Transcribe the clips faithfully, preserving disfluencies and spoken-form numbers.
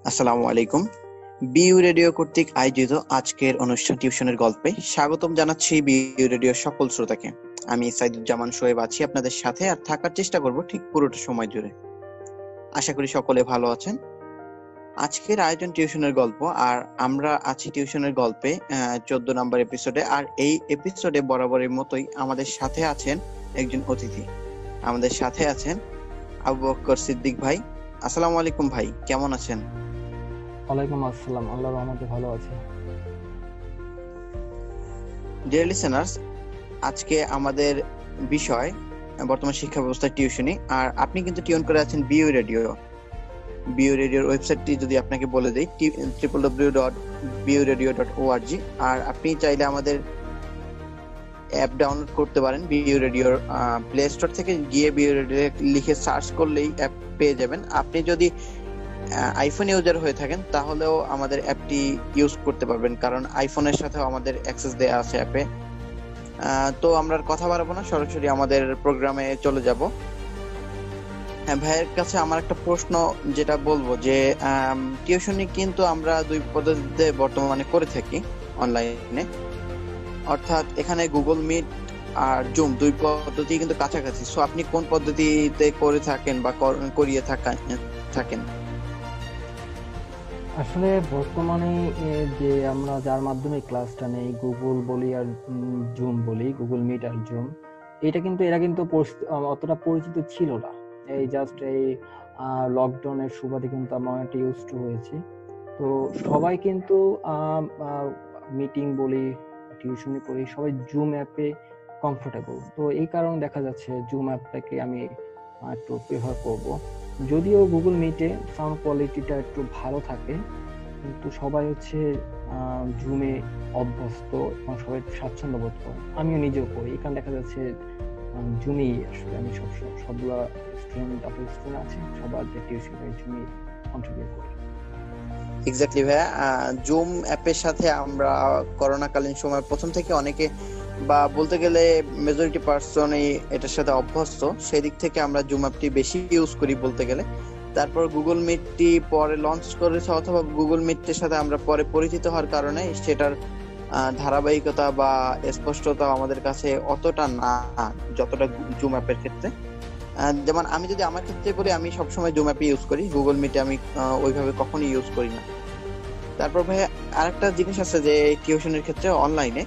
আসসালামু আলাইকুম। BU radio কর্তৃক আয়োজিত আজকের অনুষ্ঠান টিউশনের গল্পে স্বাগতম জানাচ্ছি বিইউ রেডিওর সকল শ্রোতাকে। আমি সাইদুজ্জামান শোয়েব আছি আপনাদের সাথে, আর থাকার চেষ্টা করব ঠিক পুরোটা সময় জুড়ে। আশা করি সকলে ভালো আছেন। আজকের আয়োজন টিউশনের গল্প, আর আমরা আছি টিউশনের গল্পে চোদ্দ নম্বর এপিসোডে। আর এই এপিসোডে বরাবরের মতোই আমাদের সাথে আছেন একজন অতিথি। আমাদের সাথে আছেন আবু বকর সিদ্দিক ভাই। আসসালামু আলাইকুম ভাই, কেমন আছেন? ওয়ালাইকুম আসসালাম, আল্লাহর রহমতে ভালো আছি। ডিয়ার লিসেনার্স, আজকে আমাদের বিষয় বর্তমান শিক্ষা ব্যবস্থা টিউশনি। আর আপনি কিন্তু টিউন করে আছেন বিইউ রেডিও। বিইউ রেডিওর ওয়েবসাইটটি যদি আপনাকে বলে দেই, triple W dot BU radio dot ORG. আর আপনি চাইলে আমাদের অ্যাপ ডাউনলোড করতে পারেন বিইউ রেডিওর প্লে স্টোর থেকে গিয়ে বিইউ রেডিও লিখে সার্চ করলেই অ্যাপ পেয়ে যাবেন। আপনি যদি আইফোন ইউজার হয়ে থাকেন তাহলেও আমাদের অ্যাপটি ইউজ করতে পারবেন, কারণ আইফোনের সাথেও আমাদের অ্যাক্সেস দেওয়া আছে অ্যাপে। তো আমরা কথা বাড়াবো না, সরাসরি আমাদের প্রোগ্রামে চলে যাব। হ্যাঁ, ভাইয়ের কাছে আমার একটা প্রশ্ন যেটা বলবো যে টিউশনি কিন্তু আমরা দুই পদ্ধতিতে বর্তমানে করে থাকি অনলাইনে, অর্থাৎ এখানে গুগল মিট আর জুম দুই পদ্ধতি কিন্তু কাছাকাছি। সো আপনি কোন পদ্ধতিতে করে থাকেন বা করিয়ে থাকেন? আসলে বর্তমানে যে আমরা যার মাধ্যমে ক্লাসটা নেই, গুগল বলি আর জুম বলি, গুগল মিট আর জুম, এটা কিন্তু এরা কিন্তু অতটা পরিচিত ছিল না। এই জাস্ট এই লকডাউনের সুবাদে কিন্তু আমরা অনেকটা ইউজ টু হয়েছি। তো সবাই কিন্তু মিটিং বলি, টিউশনি করি, সবাই জুম অ্যাপে কমফোর্টেবল। তো এই কারণে দেখা যাচ্ছে জুম অ্যাপটাকে আমি একটু প্রেফার করব। যদিও গুগল মিটে সাউন্ড কোয়ালিটিটা একটু ভালো থাকে, কিন্তু সবাই হচ্ছে জুমে অভ্যস্ত এবং সবাই স্বাচ্ছন্দ্য বোধ করে। আমিও নিজেও করি। এখানে দেখা যাচ্ছে জুমই আসলে আমি সব সবগুলা স্টুডেন্ট যত স্টুডেন্ট আছে সবার যে টিউশন জুমই কন্ট্রিবিউট করি। এক্স্যাক্টলি ভাইয়া, জুম অ্যাপের সাথে আমরা করোনাকালীন সময় প্রথম থেকে অনেকে বা বলতে গেলে মেজরিটি পার্সনই এটার সাথে অভ্যস্ত, সেই দিক থেকে আমরা জুম অ্যাপটি বেশি ইউজ করি বলতে গেলে। তারপর গুগল মিটটি পরে লঞ্চ করেছে, অথবা গুগল মিটের সাথে আমরা পরে পরিচিত হওয়ার কারণে সেটার ধারাবাহিকতা বা স্পষ্টতা আমাদের কাছে অতটা না যতটা জুম অ্যাপের ক্ষেত্রে। যেমন আমি যদি আমার ক্ষেত্রে করি, আমি সবসময় জুম অ্যাপে ইউজ করি, গুগল মিটে আমি ওইভাবে কখনোই ইউজ করি না। তারপর ভাই আরেকটা জিনিস আছে যে টিউশনের ক্ষেত্রে অনলাইনে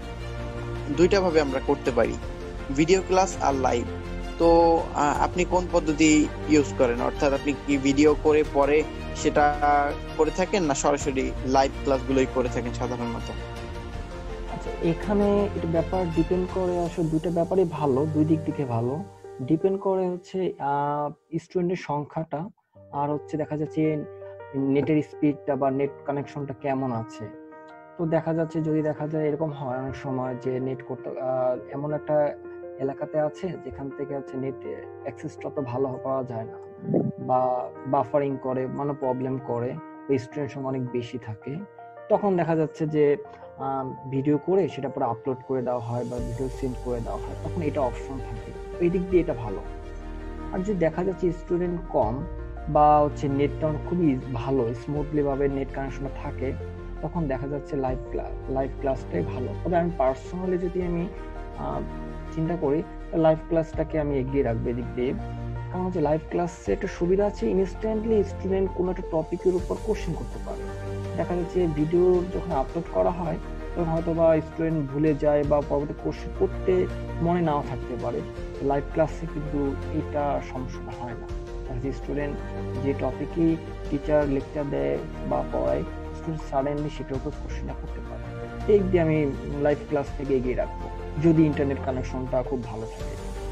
দুইটা ভাবে আমরা করতে পারি, ভিডিও ক্লাস আর লাইভ। তো আপনি কোন পদ্ধতি ইউজ করেন? অর্থাৎ আপনি কি ভিডিও করে পরে সেটা করে থাকেন, না সরাসরি লাইভ ক্লাসগুলোই করে থাকেন সাধারণত? আচ্ছা, এখানে এটা ব্যাপার ডিপেন্ড করে। আসলে দুটো ব্যাপারই ভালো, দুই দিক থেকে ভালো। ডিপেন্ড করে হচ্ছে স্টুডেন্টের সংখ্যাটা, আর হচ্ছে দেখা যাচ্ছে নেটের স্পিডটা বা নেট কানেকশনটা কেমন আছে। তো দেখা যাচ্ছে যদি দেখা যায় এরকম হয় অনেক সময় যে নেট করতে এমন একটা এলাকাতে আছে যেখান থেকে হচ্ছে নেট অ্যাক্সেসটা তো ভালো পাওয়া যায় না, বা বাফারিং করে, মানে প্রবলেম করে, স্টুডেন্ট সংখ্যা অনেক বেশি থাকে, তখন দেখা যাচ্ছে যে ভিডিও করে সেটা পরে আপলোড করে দেওয়া হয় বা ভিডিও সেন্ড করে দেওয়া হয়, তখন এটা অপশন থাকে। এই দিক দিয়ে এটা ভালো। আর যদি দেখা যাচ্ছে স্টুডেন্ট কম বা হচ্ছে নেটটা খুবই ভালো, স্মুথলি ভাবে নেট কানেকশনটা থাকে, তখন দেখা যাচ্ছে লাইভ ক্লাস লাইভ ক্লাসটাই ভালো। তবে আমি পার্সোনালি যদি আমি চিন্তা করি, লাইভ ক্লাসটাকে আমি এগিয়ে রাখবো এদিক দিয়ে। কারণ হচ্ছে লাইভ ক্লাসে একটা সুবিধা আছে, ইনস্ট্যান্টলি স্টুডেন্ট কোনো একটা টপিকের উপর কোশ্চেন করতে পারে। দেখা যাচ্ছে ভিডিও যখন আপলোড করা হয় তখন হয়তো বা স্টুডেন্ট ভুলে যায় বা পরবর্তী কোশ্চেন করতে মনে নাও থাকতে পারে। লাইভ ক্লাসে কিন্তু এটা সমস্যাটা হয় না। স্টুডেন্ট যে টপিকে টিচার লেকচার দেয় বা পড়ায়, স্টুডেন্ট সাডেনলি সেটার উপর কোশ্চেনটা করতে পারে। এই দিয়ে আমি লাইভ ক্লাস থেকে এগিয়ে রাখবো, যদি ইন্টারনেট কানেকশনটা খুব ভালো থাকে।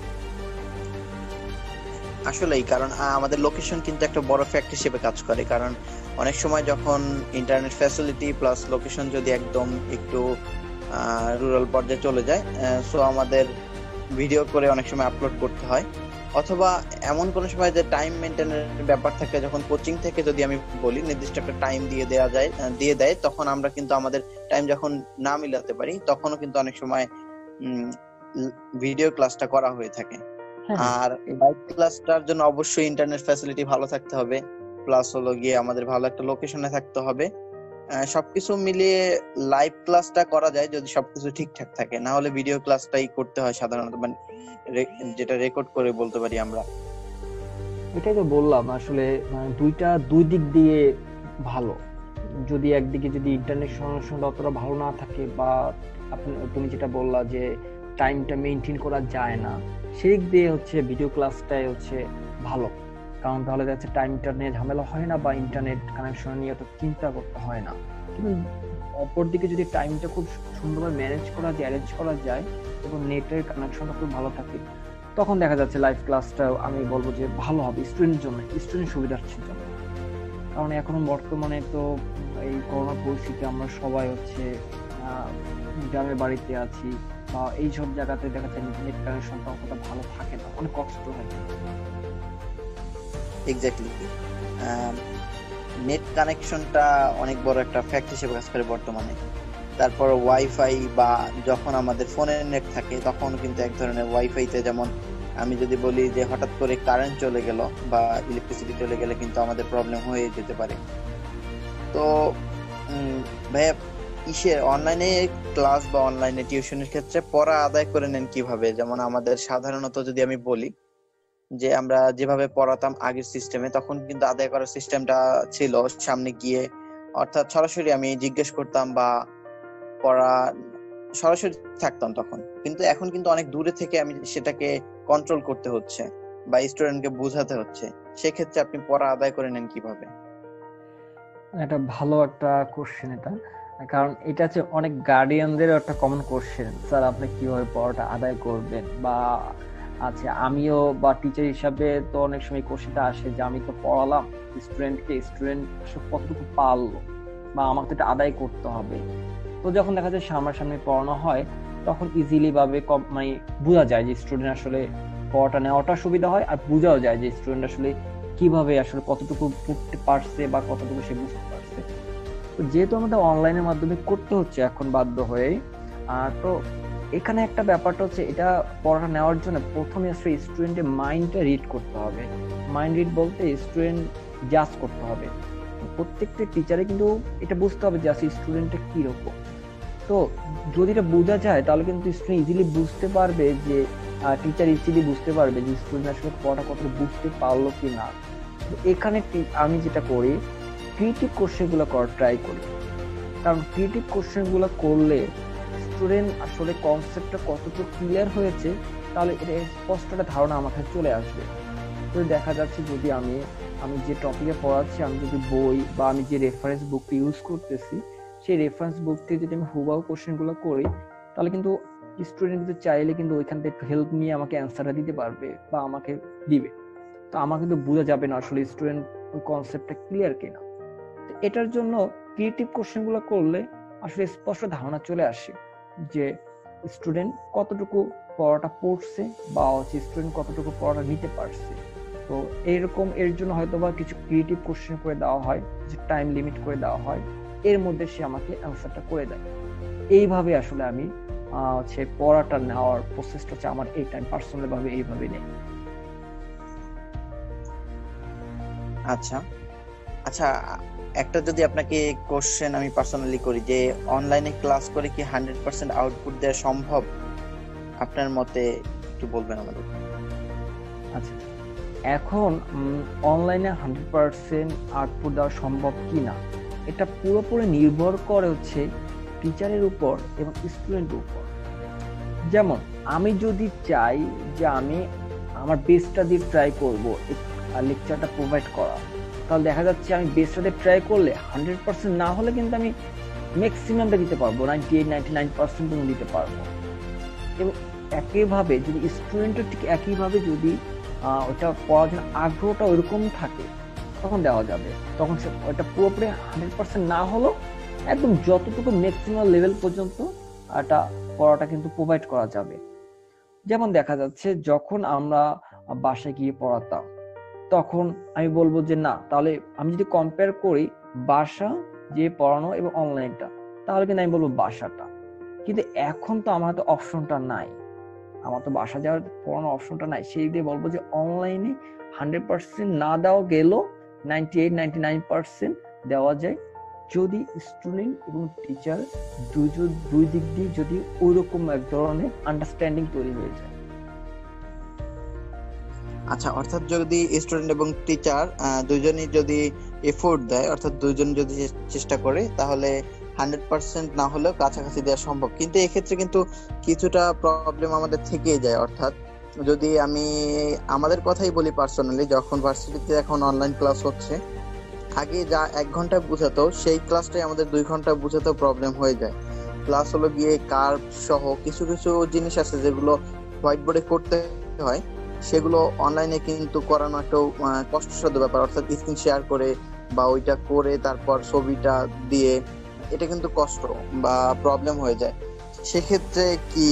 আসলেই, কারণ আমাদের লোকেশন কিন্তু একটা বড় ফ্যাক্টর হিসেবে কাজ করে। কারণ অনেক সময় যখন ইন্টারনেট ফ্যাসিলিটি প্লাস লোকেশন যদি একদম একটু রুরাল পর্যায়ে চলে যায়, সো আমাদের ভিডিও করে অনেক সময় আপলোড করতে হয়, অথবা এমন কোনো সময় যে টাইম মেনটেনের ব্যাপার থাকে, যখন কোচিং থেকে যদি আমি বলি নির্দিষ্ট একটা টাইম দিয়ে দেওয়া যায় দিয়ে দেয় তখন আমরা কিন্তু আমাদের টাইম যখন না মিলাতে পারি তখনও কিন্তু অনেক সময় ভিডিও ক্লাসটা করা হয়ে থাকে। আর লাইভ ক্লাসটার জন্য অবশ্যই ইন্টারনেট ফ্যাসিলিটি ভালো থাকতে হবে, প্লাস হলো গিয়ে আমাদের ভালো একটা লোকেশনে থাকতে হবে। আহ, সবকিছু মিলিয়ে লাইভ ক্লাসটা করা যায় যদি সবকিছু ঠিকঠাক থাকে, না হলে ভিডিও ক্লাসটাই করতে হয় সাধারণত, মানে রে- যেটা রেকর্ড করে বলতে পারি আমরা। এটাই তো বললাম আসলে, মানে দুইটা দুই দিক দিয়ে ভালো। যদি একদিকে যদি ইন্টারনেট সংযোগটা অতটা ভালো না থাকে, বা আপনি তুমি যেটা বললা যে টাইমটা মেনটেন করা যায় না, সেই দিক দিয়ে হচ্ছে ভিডিও ক্লাসটাই হচ্ছে ভালো। কারণ তাহলে দেখা যাচ্ছে টাইমটা নিয়ে ঝামেলা হয় না, বা ইন্টারনেট কানেকশন নিয়ে অত চিন্তা করতে হয় না। কিন্তু অপরদিকে যদি টাইমটা খুব সুন্দরভাবে ম্যানেজ করা যায়, অ্যারেঞ্জ করা যায়, এবং নেটের কানেকশনটা খুব ভালো থাকে, তখন দেখা যাচ্ছে লাইভ ক্লাসটা আমি বলবো যে ভালো হবে স্টুডেন্টের জন্য, স্টুডেন্ট সুবিধার্থের জন্য। কারণ এখন বর্তমানে তো এই করোনা পরিস্থিতি আমরা সবাই হচ্ছে আহ, গ্রামের বাড়িতে আছি, বা এই সব জায়গাতে দেখা যাচ্ছে নেট কানেকশনটা অতটা ভালো থাকে না, অনেক কষ্ট হয়। এক্স্যাক্টলি। নেট কানেকশনটা অনেক বড় একটা ফ্যাক্ট হিসেবে কাজ করে বর্তমানে। তারপর ওয়াইফাই, বা যখন আমাদের ফোনের নেট থাকে তখন কিন্তু এক ধরনের ওয়াইফাইতে, যেমন আমি যদি বলি যে হঠাৎ করে কারেন্ট চলে গেল বা ইলেকট্রিসিটি চলে গেলে কিন্তু আমাদের প্রবলেম হয়ে যেতে পারে। তো উম, ভাইয়া, ইসের অনলাইনে ক্লাস বা অনলাইনে টিউশনের ক্ষেত্রে পড়া আদায় করে নেন কিভাবে? যেমন আমাদের সাধারণত যদি আমি বলি যে আমরা যেভাবে পড়াতাম আগের সিস্টেমে, তখন কিন্তু আদায় করার সিস্টেমটা ছিল সামনে গিয়ে, অর্থাৎ সরাসরি আমি জিজ্ঞেস করতাম বা পড়া সরাসরি থাকতাম তখন। কিন্তু এখন কিন্তু অনেক দূরে থেকে আমি সেটাকে কন্ট্রোল করতে হচ্ছে বা স্টুডেন্টকে বোঝাতে হচ্ছে। সেক্ষেত্রে আপনি পড়া আদায় করে নেন কিভাবে? এটা ভালো একটা কোশ্চেন এটা। কারণ এটা হচ্ছে অনেক গার্ডিয়ানদের একটা কমন কোশ্চেন, স্যার আপনি কিভাবে পড়াটা আদায় করবেন, বা আচ্ছা আমিও বা টিচার হিসাবে তো অনেক সময় কোশ্চেনটা আসে যে আমি তো পড়ালাম স্টুডেন্টকে, স্টুডেন্ট কতটুকু পারলো, বা আমাকে তো এটা আদায় করতে হবে। তো যখন দেখা যায় সামনাসামনি পড়ানো হয়, তখন ইজিলি ভাবে কম- মানে বোঝা যায় যে স্টুডেন্ট আসলে পড়াটা নেওয়াটা সুবিধা হয়, আর বোঝাও যায় যে স্টুডেন্ট আসলে কিভাবে আসলে কতটুকু পড়তে পারছে বা কতটুকু সে বুঝতে পারছে। তো যেহেতু আমাদের অনলাইনের মাধ্যমে করতে হচ্ছে এখন বাধ্য হয়ে, আহ তো এখানে একটা ব্যাপারটা হচ্ছে, এটা পড়াটা নেওয়ার জন্য প্রথমে আসলে স্টুডেন্টের মাইন্ডটা রিড করতে হবে। মাইন্ড রিড বলতে স্টুডেন্ট জাজ করতে হবে। প্রত্যেকটা টিচারে কিন্তু এটা বুঝতে হবে যে আসলে স্টুডেন্টটা কিরকম। তো যদি এটা বোঝা যায় তাহলে কিন্তু স্টুডেন্ট ইজিলি বুঝতে পারবে যে, টিচার ইজিলি বুঝতে পারবে যে স্টুডেন্ট আসলে পড়াটা কতটা বুঝতে পারলো কি না। তো এখানে টি- আমি যেটা করি, ক্রিয়েটিভ কোশ্চেন গুলো করার ট্রাই করি। কারণ ক্রিয়েটিভ কোশ্চেন গুলো করলে স্টুডেন্ট আসলে কনসেপ্টটা কতটুকু ক্লিয়ার হয়েছে, তাহলে এটা স্পষ্ট একটা ধারণা আমার কাছে চলে আসবে। তো দেখা যাচ্ছে যদি আমি আমি যে টপিকে পড়াচ্ছি, আমি যদি বই বা আমি যে রেফারেন্স বুকটি ইউজ করতেছি, সেই রেফারেন্স বুক থেকে যদি আমি হুবাহু কোশ্চেন গুলো করি, তাহলে কিন্তু স্টুডেন্ট কিন্তু চাইলে কিন্তু ওইখান থেকে একটু হেল্প নিয়ে আমাকে অ্যান্সারটা দিতে পারবে বা আমাকে দিবে। তো আমার কিন্তু বোঝা যাবে না আসলে স্টুডেন্ট ওই কনসেপ্টটা ক্লিয়ার কিনা। তো এটার জন্য ক্রিয়েটিভ কোশ্চেন গুলো করলে আসলে স্পষ্ট ধারণা চলে আসে যে স্টুডেন্ট কতটুকু পড়াটা পড়ছে, বা হচ্ছে স্টুডেন্ট কতটুকু পড়াটা নিতে পারছে। তো এইরকম এর জন্য হয়তো বা কিছু ক্রিয়েটিভ কোশ্চেন করে দেওয়া হয়, যে টাইম লিমিট করে দেওয়া হয়, এর মধ্যে সে আমাকে অ্যান্সারটা করে দেয়। এইভাবে আসলে আমি আহ, হচ্ছে পড়াটা নেওয়ার প্রসেসটা হচ্ছে আমার এই টাইম পার্সোনাল ভাবে এইভাবে নেই। আচ্ছা আচ্ছা, একটা যদি আপনাকে কোশ্চেন আমি পার্সোনালি করি, যে অনলাইনে ক্লাস করে কি হান্ড্রেড পার্সেন্ট আউটপুট দেওয়া সম্ভব আপনার মতে? একটু বলবেন আমাদের। আচ্ছা, এখন অনলাইনে হান্ড্রেড পার্সেন্ট আউটপুট দেওয়া সম্ভব কি না, এটা পুরোপুরি নির্ভর করে হচ্ছে টিচারের উপর এবং স্টুডেন্টের উপর। যেমন আমি যদি চাই যে আমি আমার বেস্টটা দিয়ে ট্রাই করবো লেকচারটা প্রোভাইড করা, তাহলে দেখা যাচ্ছে আমি বেস্টটা দিয়ে ট্রাই করলে হান্ড্রেড পার্সেন্ট না হলে কিন্তু আমি ম্যাক্সিমামটা দিতে পারবো, ninety eight ninety nine percent পর্যন্ত দিতে পারবো। এবং একইভাবে যদি স্টুডেন্টের ঠিক একইভাবে যদি আহ, ওটা পড়ার জন্য আগ্রহটা ওইরকম থাকে, তখন দেওয়া যাবে। তখন সে ওটা পুরোপুরি হান্ড্রেড পার্সেন্ট না হলেও একদম যতটুকু ম্যাক্সিমাম লেভেল পর্যন্ত এটা পড়াটা কিন্তু প্রোভাইড করা যাবে। যেমন দেখা যাচ্ছে যখন আমরা বাসায় গিয়ে পড়াতাম, তখন আমি বলবো যে না, তাহলে আমি যদি কম্পেয়ার করি বাসা যে পড়ানো এবং অনলাইনটা, তাহলে কিন্তু আমি বলবো বাসাটা। কিন্তু এখন তো আমার তো অপশনটা নাই, আমার তো বাসা যাওয়ার পড়ানোর অপশনটা নাই, সেই দিয়ে বলবো যে অনলাইনে হান্ড্রেড পার্সেন্ট না দেওয়া গেলেও ninety eight ninety nine percent দেওয়া যায় যদি স্টুডেন্ট এবং টিচার দুজন দুই দিক দিয়ে যদি ওইরকম এক ধরনের আন্ডারস্ট্যান্ডিং তৈরি হয়ে যায়। আচ্ছা, অর্থাৎ যদি স্টুডেন্ট এবং টিচার দুজনই যদি এফোর্ট দেয়, অর্থাৎ দুজন যদি চেষ্টা করে, তাহলে হান্ড্রেড পার্সেন্ট না হলেও কাছাকাছি দেওয়া সম্ভব। কিন্তু এক্ষেত্রে কিন্তু কিছুটা প্রবলেম আমাদের থেকেই যায়। অর্থাৎ যদি আমি আমাদের কথাই বলি পার্সোনালি, যখন ভার্সিটিতে এখন অনলাইন ক্লাস হচ্ছে, আগে যা এক ঘন্টা বুঝাতো সেই ক্লাসটাই আমাদের দুই ঘন্টা বুঝাতেও প্রবলেম হয়ে যায়। ক্লাস হলো গিয়ে কার্ভ সহ কিছু কিছু জিনিস আছে যেগুলো হোয়াইট বোর্ডে করতে হয়, সেগুলো অনলাইনে কিন্তু করানো একটা কষ্টসাধ্য ব্যাপার। অর্থাৎ স্ক্রিন শেয়ার করে বা ওইটা করে তারপর ছবিটা দিয়ে, এটা কিন্তু কষ্ট বা প্রবলেম হয়ে যায়। সেক্ষেত্রে কি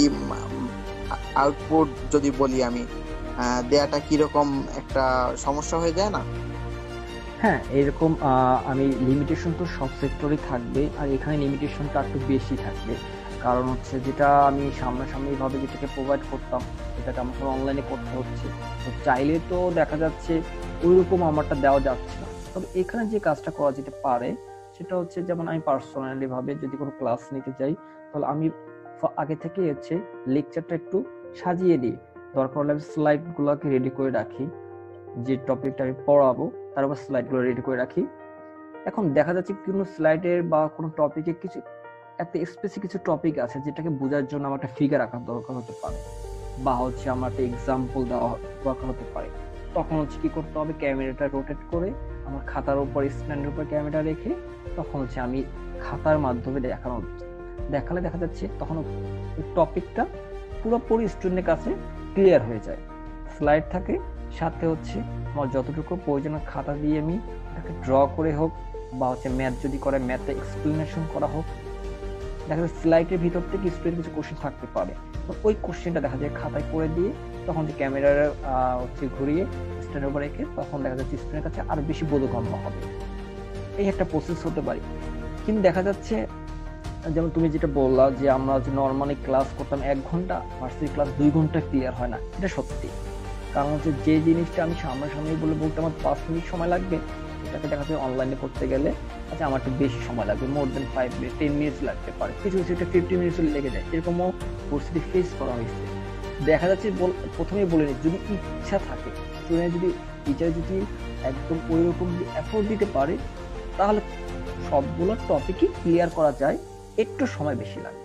আউটপুট যদি বলি আমি, দেয়াটা কিরকম একটা সমস্যা হয়ে যায় না? হ্যাঁ, এরকম আমি লিমিটেশন তো সব সেক্টরে থাকবে, আর এখানে লিমিটেশনটা একটু বেশি থাকবে। কারণ হচ্ছে যেটা আমি সামনাসামনি ভাবে যেটাকে প্রোভাইড করতাম সেটাকে আমাকে অনলাইনে করতে হচ্ছে, তো চাইলে তো দেখা যাচ্ছে ওইরকম আমারটা দেওয়া যাচ্ছে না। তবে এখানে যে কাজটা করা যেতে পারে সেটা হচ্ছে, যেমন আমি পার্সোনালি ভাবে যদি কোনো ক্লাস নিতে চাই, তাহলে আমি আগে থেকে হচ্ছে লেকচারটা একটু সাজিয়ে দিই। দরকার হলে আমি স্লাইড গুলাকে রেডি করে রাখি, যে টপিকটা আমি পড়াবো তার উপর স্লাইড গুলো রেডি করে রাখি। এখন দেখা যাচ্ছে কোনো স্লাইডের বা কোনো টপিকে কিছু একটা স্পেসিফিক কিছু টপিক আছে যেটাকে বোঝার জন্য আমার একটা ফিগার আঁকার দরকার হতে পারে, বা হচ্ছে আমার একটা এক্সাম্পল দেওয়া দরকার হতে পারে। তখন হচ্ছে কি করতে হবে, ক্যামেরাটা রোটেট করে আমার খাতার উপর স্ট্যান্ডের উপর ক্যামেরা রেখে তখন হচ্ছে আমি খাতার মাধ্যমে দেখানো দেখালে দেখা যাচ্ছে তখন টপিকটা পুরোপুরি স্টুডেন্টের কাছে ক্লিয়ার হয়ে যায়। স্লাইড থাকে, সাথে হচ্ছে আমার যতটুকু প্রয়োজন খাতা দিয়ে আমি এটাকে ড্র করে হোক, বা হচ্ছে ম্যাথ যদি করে ম্যাথে এক্সপ্লেনেশন করা হোক, দেখা যায় স্লাইডের ভিতর থেকে স্টুডেন্ট কিছু কোশ্চেন থাকতে পারে, তো ওই কোশ্চেনটা দেখা যায় খাতায় করে দিয়ে তখন যে ক্যামেরার হচ্ছে ঘুরিয়ে স্ট্যান্ডের উপর রেখে তখন দেখা যাচ্ছে স্টুডেন্টের কাছে আরো বেশি বোধগম্য হবে। এই একটা প্রসেস হতে পারে। কিন্তু দেখা যাচ্ছে যেমন তুমি যেটা বললা যে আমরা যে নর্মালি ক্লাস করতাম এক ঘন্টা, ভার্সিটি ক্লাস দুই ঘন্টা ক্লিয়ার হয় না, এটা সত্যি। কারণ হচ্ছে যে জিনিসটা আমি সামনাসামনি বলে বলতে আমার পাঁচ মিনিট সময় লাগবে, এটাকে দেখা যায় অনলাইনে করতে গেলে আচ্ছা আমার একটু বেশি সময় লাগবে, more then five minute ten minutes লাগতে পারে, কিছু কিছু এটা ফিফটি মিনিটস লেগে যায়। এরকমও পরিস্থিতি ফেস করা হয়েছে। দেখা যাচ্ছে প্রথমেই বলে নিই, যদি ইচ্ছা থাকে স্টুডেন্ট, যদি টিচার যদি একদম ওই রকম এফোর্ট দিতে পারে, তাহলে সবগুলো টপিকই ক্লিয়ার করা যায়, একটু সময় বেশি লাগবে।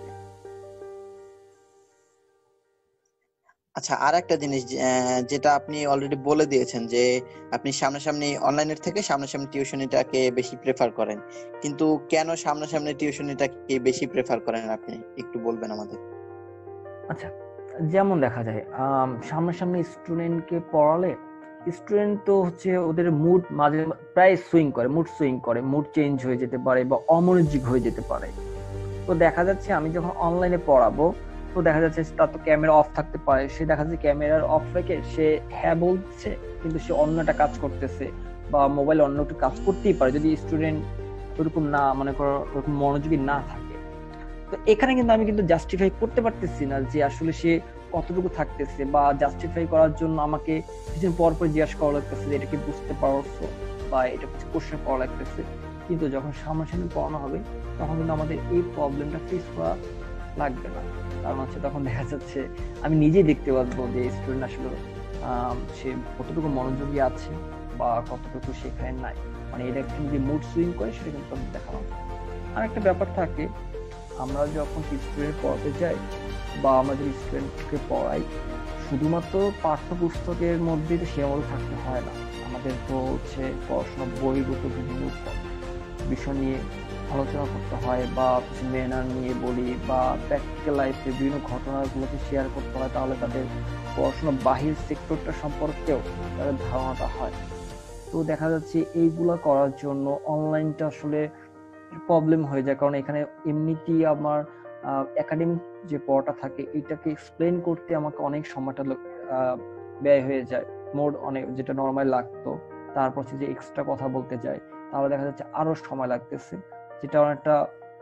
আচ্ছা, আর একটা জিনিস যেটা আপনি অলরেডি বলে দিয়েছেন যে আপনি সামনাসামনি অনলাইনের থেকে সামনাসামনি টিউশনিটাকে বেশি প্রেফার করেন, কিন্তু কেন সামনাসামনি টিউশনিটাকে বেশি প্রেফার করেন আপনি একটু বলবেন আমাদের? আচ্ছা, যেমন দেখা যায় সামনাসামনি স্টুডেন্টকে পড়ালে স্টুডেন্ট তো হচ্ছে ওদের মুড মাঝে প্রায় সুইং করে, মুড সুইং করে, মুড চেঞ্জ হয়ে যেতে পারে বা অমনোযোগ হয়ে যেতে পারে। তো দেখা যাচ্ছে আমি যখন অনলাইনে পড়াবো, তো দেখা যাচ্ছে তার তো ক্যামেরা অফ থাকতে পারে, সে দেখা যাচ্ছে ক্যামেরার অফ রেখে সে হ্যাঁ বলছে কিন্তু সে অন্যটা কাজ করতেছে, বা মোবাইল অন্য একটু কাজ করতেই পারে যদি স্টুডেন্ট ওরকম না মনে করো ওরকম মনোযোগী না থাকে। তো এখানে কিন্তু আমি কিন্তু জাস্টিফাই করতে পারতেছি না যে আসলে সে কতটুকু থাকতেছে, বা জাস্টিফাই করার জন্য আমাকে কিছুদিন পর পর জিজ্ঞাসা করা লাগতেছে যে এটা কি বুঝতে পারছো বা এটা কিছু কোশ্চেন করা লাগতেছে। কিন্তু যখন সামনাসামনি পড়ানো হবে তখন কিন্তু আমাদের এই প্রবলেমটা ফেস করা লাগবে না। কারণ হচ্ছে তখন দেখা যাচ্ছে আমি নিজেই দেখতে পারবো যে স্টুডেন্ট আসলে সে কতটুকু মনোযোগী আছে বা কতটুকু সেখানে নাই, মানে এটা কিন্তু যে মুড সুইং করে সেটা কিন্তু দেখানো। আর একটা ব্যাপার থাকে, আমরা যখন স্টুডেন্ট পড়াতে যাই বা আমাদের স্টুডেন্টকে পড়াই, শুধুমাত্র পাঠ্যপুস্তকের মধ্যে তো সীমাবদ্ধ থাকতে হয় না, আমাদের তো হচ্ছে পড়াশোনা বহির্ভূত বিভিন্ন বিষয় নিয়ে আলোচনা করতে হয়, বা কিছু ম্যানার নিয়ে বলি, বা প্র্যাকটিক্যাল লাইফে বিভিন্ন ঘটনাগুলোকে শেয়ার করতে হয়, তাহলে তাদের পড়াশোনা বাহির সেক্টরটা সম্পর্কেও তাদের ধারণাটা হয়। তো দেখা যাচ্ছে এইগুলা করার জন্য অনলাইনটা আসলে প্রবলেম হয়ে যায়, কারণ এখানে এমনিতেই আমার একাডেমিক যে পড়াটা থাকে এটাকে এক্সপ্লেন করতে আমাকে অনেক সময়টা ব্যয় হয়ে যায়, মোড অনেক যেটা নর্মাল লাগতো, তারপর যে এক্সট্রা কথা বলতে যায় তাহলে দেখা যাচ্ছে আরো সময় লাগতেছে, যেটা অনেকটা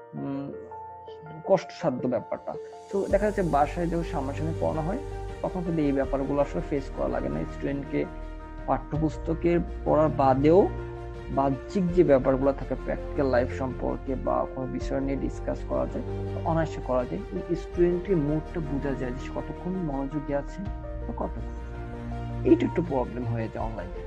কষ্টসাধ্য ব্যাপারটা। তো দেখা যাচ্ছে বাসায় যখন সামনাসামনি পড়ানো হয় তখন কিন্তু এই ব্যাপারগুলো আসলে ফেস করা লাগে না। স্টুডেন্টকে পাঠ্যপুস্তকের পড়ার বাদেও বাহ্যিক যে ব্যাপারগুলো থাকে প্র্যাকটিক্যাল লাইফ সম্পর্কে বা কোনো বিষয় নিয়ে ডিসকাস করা যায়, অনায়াসে করা যায়। স্টুডেন্টের মুডটা বোঝা যায় যে সে কতক্ষণ মনোযোগী আছে বা কতক্ষণ। এইটা একটু প্রবলেম হয়ে যায় অনলাইনে।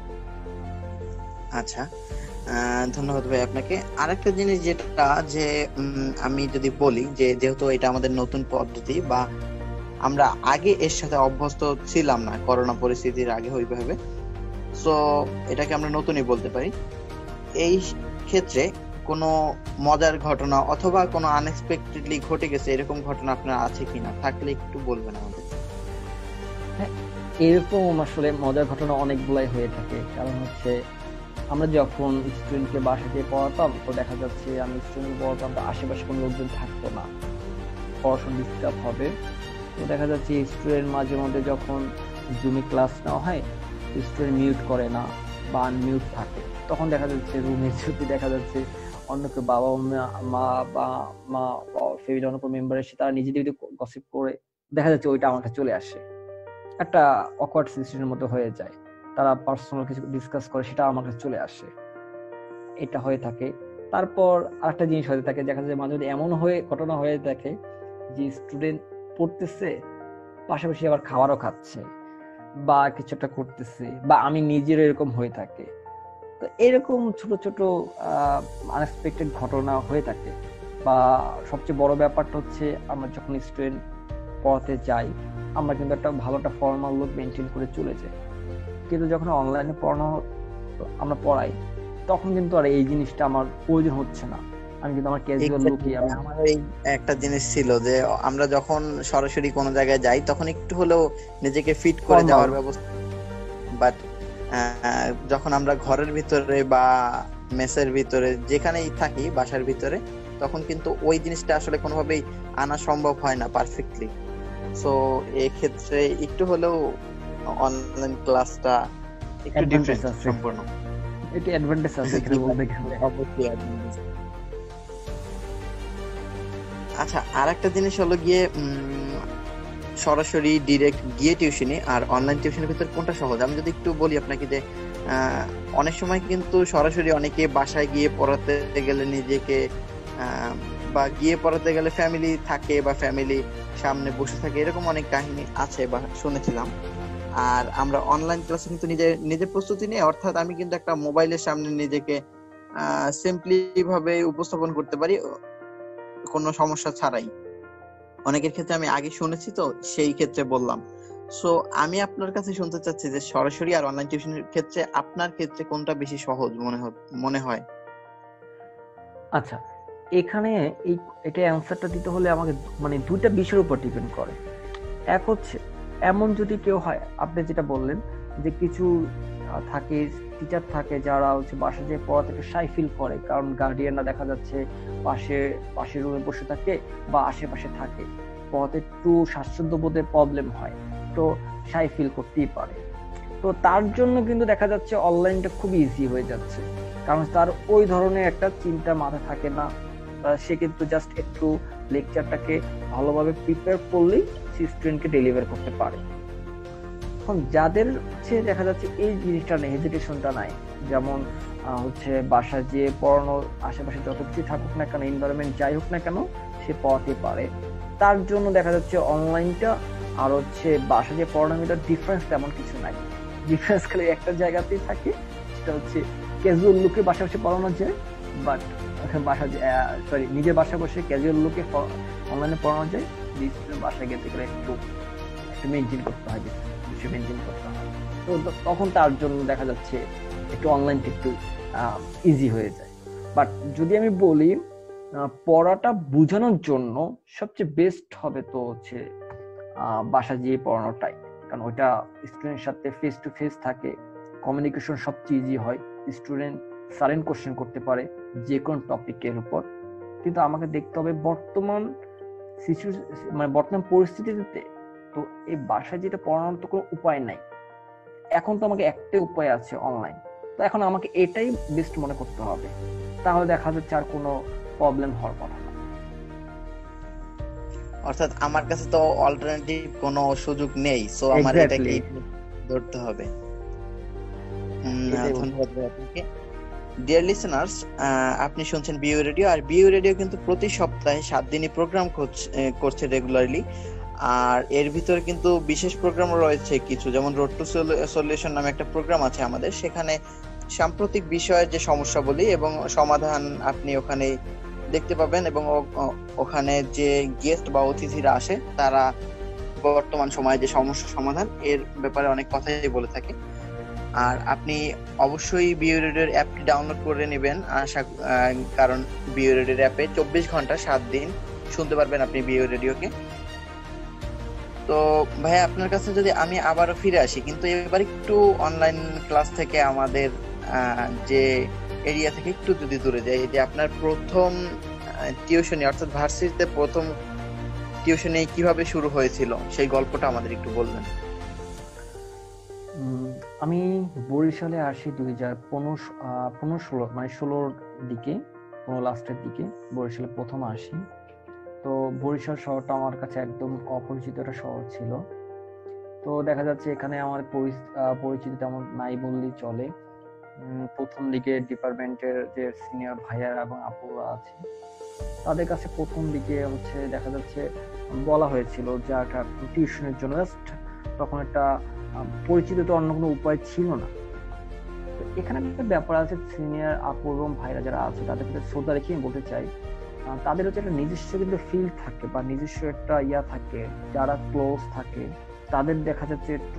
আচ্ছা, ধন্যবাদ ভাই আপনাকে। আরেকটা জিনিস যেটা যে আমি যদি বলি যে যেহেতু এটা আমাদের নতুন পদ্ধতি বা আমরা আগে এর সাথে অভ্যস্ত ছিলাম না করোনা পরিস্থিতির আগে ওইভাবে, সো এটাকে আমরা নতুনই বলতে পারি। এই ক্ষেত্রে কোনো মজার ঘটনা অথবা কোনো আনএক্সপেক্টেডলি ঘটে গেছে এরকম ঘটনা আপনার আছে কিনা, থাকলে একটু বলবেন আমাদের। হ্যাঁ, এরকম আসলে মজার ঘটনা অনেকগুলাই হয়ে থাকে। কারণ হচ্ছে আমরা যখন স্টুডেন্টকে বাসা দিয়ে পড়াতাম, তো দেখা যাচ্ছে আমি স্টুডেন্ট পড়াতাম, তো আশেপাশে কোনো লোকজন থাকতো না, পড়াশোনা ডিস্টার্ব হবে। তো দেখা যাচ্ছে স্টুডেন্ট মাঝে মধ্যে যখন জুমে ক্লাস নেওয়া হয়, স্টুডেন্ট মিউট করে না বা আনমিউট থাকে, তখন দেখা যাচ্ছে রুমে যদি দেখা যাচ্ছে অন্য কেউ বাবা মা বা মা ফ্যামিলি অন্য কোনো মেম্বার এসে তারা নিজেদের গসিপ করে, দেখা যাচ্ছে ওইটা আমার কাছে চলে আসে, একটা অকওয়ার্ড সিচুয়েশনের মতো হয়ে যায়। তারা পার্সোনাল কিছু ডিসকাস করে, সেটা আমার কাছে চলে আসে, এটা হয়ে থাকে। তারপর আরেকটা জিনিস হয়ে থাকে, দেখা যায় মাঝে মাঝে এমন হয়ে ঘটনা হয়ে থাকে যে স্টুডেন্ট পড়তেছে, পাশাপাশি আবার খাবারও খাচ্ছে বা কিছু একটা করতেছে, বা আমি নিজের এরকম হয়ে থাকে। তো এরকম ছোট ছোট আহ আনএক্সপেক্টেড ঘটনা হয়ে থাকে। বা সবচেয়ে বড় ব্যাপারটা হচ্ছে আমরা যখন স্টুডেন্ট পড়াতে যাই, আমরা কিন্তু একটা ভালো একটা ফর্মাল লুক মেনটেন করে চলে যাই, কিন্তু যখন অনলাইনে পড়ানো আমরা পড়াই, তখন কিন্তু আর এই জিনিসটা আমার প্রয়োজন হচ্ছে না। আমি কিন্তু আমার ক্যাজুয়াল লুকই আমি আমার এই একটা জিনিস ছিল যে আমরা যখন সরাসরি কোনো জায়গায় যাই তখন একটু হলেও নিজেকে ফিট করে যাওয়ার ব্যবস্থা, বাট যখন আমরা ঘরের ভিতরে বা মেসের ভিতরে যেখানেই থাকি বাসার ভিতরে, তখন কিন্তু ওই জিনিসটা আসলে কোনোভাবেই আনা সম্ভব হয় না পারফেক্টলি। সো এই ক্ষেত্রে একটু হলেও অনলাইন ক্লাসটা একটু ডিফারেন্ট সম্পূর্ণ। এটা অ্যাডভান্টেজ আছে এখানে বলতে গেলে, অবশ্যই অ্যাডভান্টেজ। আচ্ছা, আরেকটা জিনিস হলো গিয়ে সরাসরি ডিরেক্ট গিয়ে টিউশনি আর অনলাইন টিউশনের ভিতর কোনটা সহজ? আমি যদি একটু বলি আপনাকে যে অনেক সময় কিন্তু সরাসরি অনেকে বাসায় গিয়ে পড়াতে গেলে নিজেকে বা গিয়ে পড়াতে গেলে ফ্যামিলি থাকে বা ফ্যামিলি সামনে বসে থাকে, এরকম অনেক কাহিনী আছে বা শুনেছিলাম। আর আমরা অনলাইন ক্লাসে কিন্তু নিজে নিজের প্রস্তুতি নিয়ে, অর্থাৎ আমি কিন্তু একটা মোবাইলের সামনে নিজেকে আহ সিম্পলি ভাবে উপস্থাপন করতে পারি কোনো সমস্যা ছাড়াই। অনেকের ক্ষেত্রে আমি আগে শুনেছি, তো সেই ক্ষেত্রে বললাম। সো আমি আপনার কাছে শুনতে চাচ্ছি যে সরাসরি আর অনলাইন টিউশনের ক্ষেত্রে আপনার ক্ষেত্রে কোনটা বেশি সহজ মনে মনে হয়? আচ্ছা, এখানে এই এটা অ্যানসারটা দিতে হলে আমাকে মানে দুইটা বিষয়ের উপর ডিপেন্ড করে। এক হচ্ছে এমন যদি কেউ হয়, আপনি যেটা বললেন যে কিছু থাকে টিচার থাকে যারা হচ্ছে বাসা যেয়ে পড়াতে একটু শাই ফিল করে, কারণ গার্ডিয়ানরা দেখা যাচ্ছে পাশে পাশের রুমে বসে থাকে বা আশেপাশে থাকে, পড়াতে একটু স্বাচ্ছন্দ্য বোধে প্রবলেম হয়, তো শাই ফিল করতেই পারে। তো তার জন্য কিন্তু দেখা যাচ্ছে অনলাইনটা খুব ইজি হয়ে যাচ্ছে, কারণ তার ওই ধরনের একটা চিন্তা মাথায় থাকে না। সে কিন্তু জাস্ট একটু লেকচারটাকে ভালোভাবে প্রিপেয়ার করলেই স্টুডেন্টকে ডেলিভার করতে পারে। এখন যাদের হচ্ছে দেখা যাচ্ছে এই জিনিসটা নেই, হেজিটেশনটা নাই, যেমন হচ্ছে বাসায় যে পড়ানো আশেপাশে যত কিছু থাকুক না কেন, এনভায়রনমেন্ট যাই হোক না কেন, সে পড়াতে পারে। তার জন্য দেখা যাচ্ছে অনলাইনটা আর হচ্ছে বাসা যে পড়ানোর ভিতরে ডিফারেন্স তেমন কিছু নাই। ডিফারেন্স খালি একটা জায়গাতেই থাকে, সেটা হচ্ছে ক্যাজুয়াল লুকে বাসা বসে পড়ানো যায়, বাট বাসা সরি নিজের বাসা বসে ক্যাজুয়াল লুকে অনলাইনে পড়ানো যায়। বাসায় গেতে গেলে একটু একটু মেনটেন করতে হয়, কিছু মেনটেন করতে হয়। তো তখন তার জন্য দেখা যাচ্ছে একটু অনলাইনটা একটু ইজি হয়ে যায়। বাট যদি আমি বলি পড়াটা বোঝানোর জন্য সবচেয়ে বেস্ট হবে তো হচ্ছে বাসা গিয়ে পড়ানোটাই, কারণ ওইটা স্টুডেন্টের সাথে ফেস টু ফেস থাকে, কমিউনিকেশন সবচেয়ে ইজি হয়, স্টুডেন্ট সারেন কোশ্চেন করতে পারে যে কোনো টপিকের উপর। কিন্তু আমাকে দেখতে হবে বর্তমান সিচুয়েশন মানে বর্তমান পরিস্থিতিতে, তো এই বাসায় যেটা পড়ানোর তো কোনো উপায় নাই, এখন তো আমাকে একটাই উপায় আছে অনলাইন, তো এখন আমাকে এটাই বেস্ট মনে করতে হবে, তাহলে দেখা যাচ্ছে আর কোনো প্রবলেম হওয়ার কথা না। অর্থাৎ আমার কাছে তো অল্টারনেটিভ কোনো সুযোগ নেই, সো আমার এটাকে ধরতে হবে। ধন্যবাদ আপনাকে। ডিয়ার লিসেনার্স, আপনি শুনছেন বিউ রেডিও। আর বিউ রেডিও কিন্তু প্রতি সপ্তাহে সাত দিনই প্রোগ্রাম করছে রেগুলারলি। আর এর ভিতরে কিন্তু বিশেষ প্রোগ্রাম রয়েছে কিছু, যেমন রোড টু সলিউশন নামে একটা প্রোগ্রাম আছে আমাদের। সেখানে সাম্প্রতিক বিষয়ের যে সমস্যাবলী এবং সমাধান আপনি ওখানে দেখতে পাবেন, এবং ওখানে যে গেস্ট বা অতিথিরা আসে তারা বর্তমান সময়ে যে সমস্যা সমাধান এর ব্যাপারে অনেক কথাই বলে থাকে। আর আপনি অবশ্যই বিউ রেডিওর অ্যাপটি ডাউনলোড করে নেবেন, আশা কারণ বিউ রেডিওর অ্যাপে চব্বিশ ঘন্টা সাত দিন শুনতে পারবেন আপনি বিউ রেডিওকে। তো ভাই, আপনার কাছে যদি আমি আবারও ফিরে আসি, কিন্তু এবার একটু অনলাইন ক্লাস থেকে আমাদের যে এরিয়া থেকে একটু যদি দূরে যাই, যে আপনার প্রথম টিউশনি অর্থাৎ ভার্সিটিতে প্রথম টিউশনি কিভাবে শুরু হয়েছিল সেই গল্পটা আমাদের একটু বলবেন। আমি বরিশালে আসি দুই হাজার পনেরো পনেরো ষোলো মানে ষোলোর দিকে, পনেরো লাস্টের দিকে বরিশালে প্রথম আসি। তো বরিশাল শহরটা আমার কাছে একদম অপরিচিত একটা শহর ছিল। তো দেখা যাচ্ছে এখানে আমার পরিচিত তেমন নাই বললেই চলে। প্রথম দিকে ডিপার্টমেন্টের যে সিনিয়র ভাইয়ারা এবং আপুরা আছে তাদের কাছে প্রথম দিকে হচ্ছে দেখা যাচ্ছে বলা হয়েছিল যে একটা টিউশনের জন্য, তখন একটা পরিচিত তো অন্য কোনো উপায় ছিল না। তো এখানে একটা ব্যাপার আছে, সিনিয়র আপু এবং ভাইরা যারা আছে তাদের কাছে শ্রদ্ধা রেখে আমি বলতে চাই, তাদের হচ্ছে একটা নিজস্ব কিন্তু ফিল থাকে বা নিজস্ব একটা ইয়া থাকে, যারা ক্লোজ থাকে তাদের দেখা যাচ্ছে একটু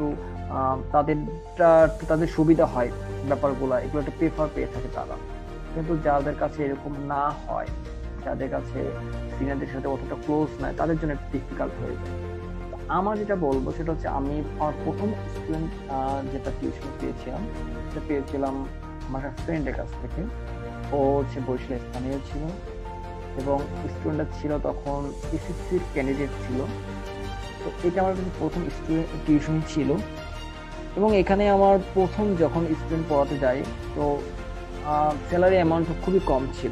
তাদেরটা তাদের সুবিধা হয় ব্যাপারগুলা, এগুলো একটা প্রেফার পেয়ে থাকে তারা। কিন্তু যাদের কাছে এরকম না হয়, যাদের কাছে সিনিয়রদের সাথে অতটা ক্লোজ নাই, তাদের জন্য একটু ডিফিকাল্ট হয়ে যায়। আমার যেটা বলবো সেটা হচ্ছে আমি আমার প্রথম স্টুডেন্ট যেটা টিউশন পেয়েছিলাম সেটা পেয়েছিলাম আমার একটা ফ্রেন্ডের কাছ থেকে। ও হচ্ছে বরিশালের স্থানীয় ছিল এবং স্টুডেন্টটা ছিল তখন এসএসসির ক্যান্ডিডেট ছিল। তো এটা আমার কিন্তু প্রথম স্টুডেন্ট টিউশন ছিল। এবং এখানে আমার প্রথম যখন স্টুডেন্ট পড়াতে যাই, তো স্যালারি অ্যামাউন্ট খুবই কম ছিল,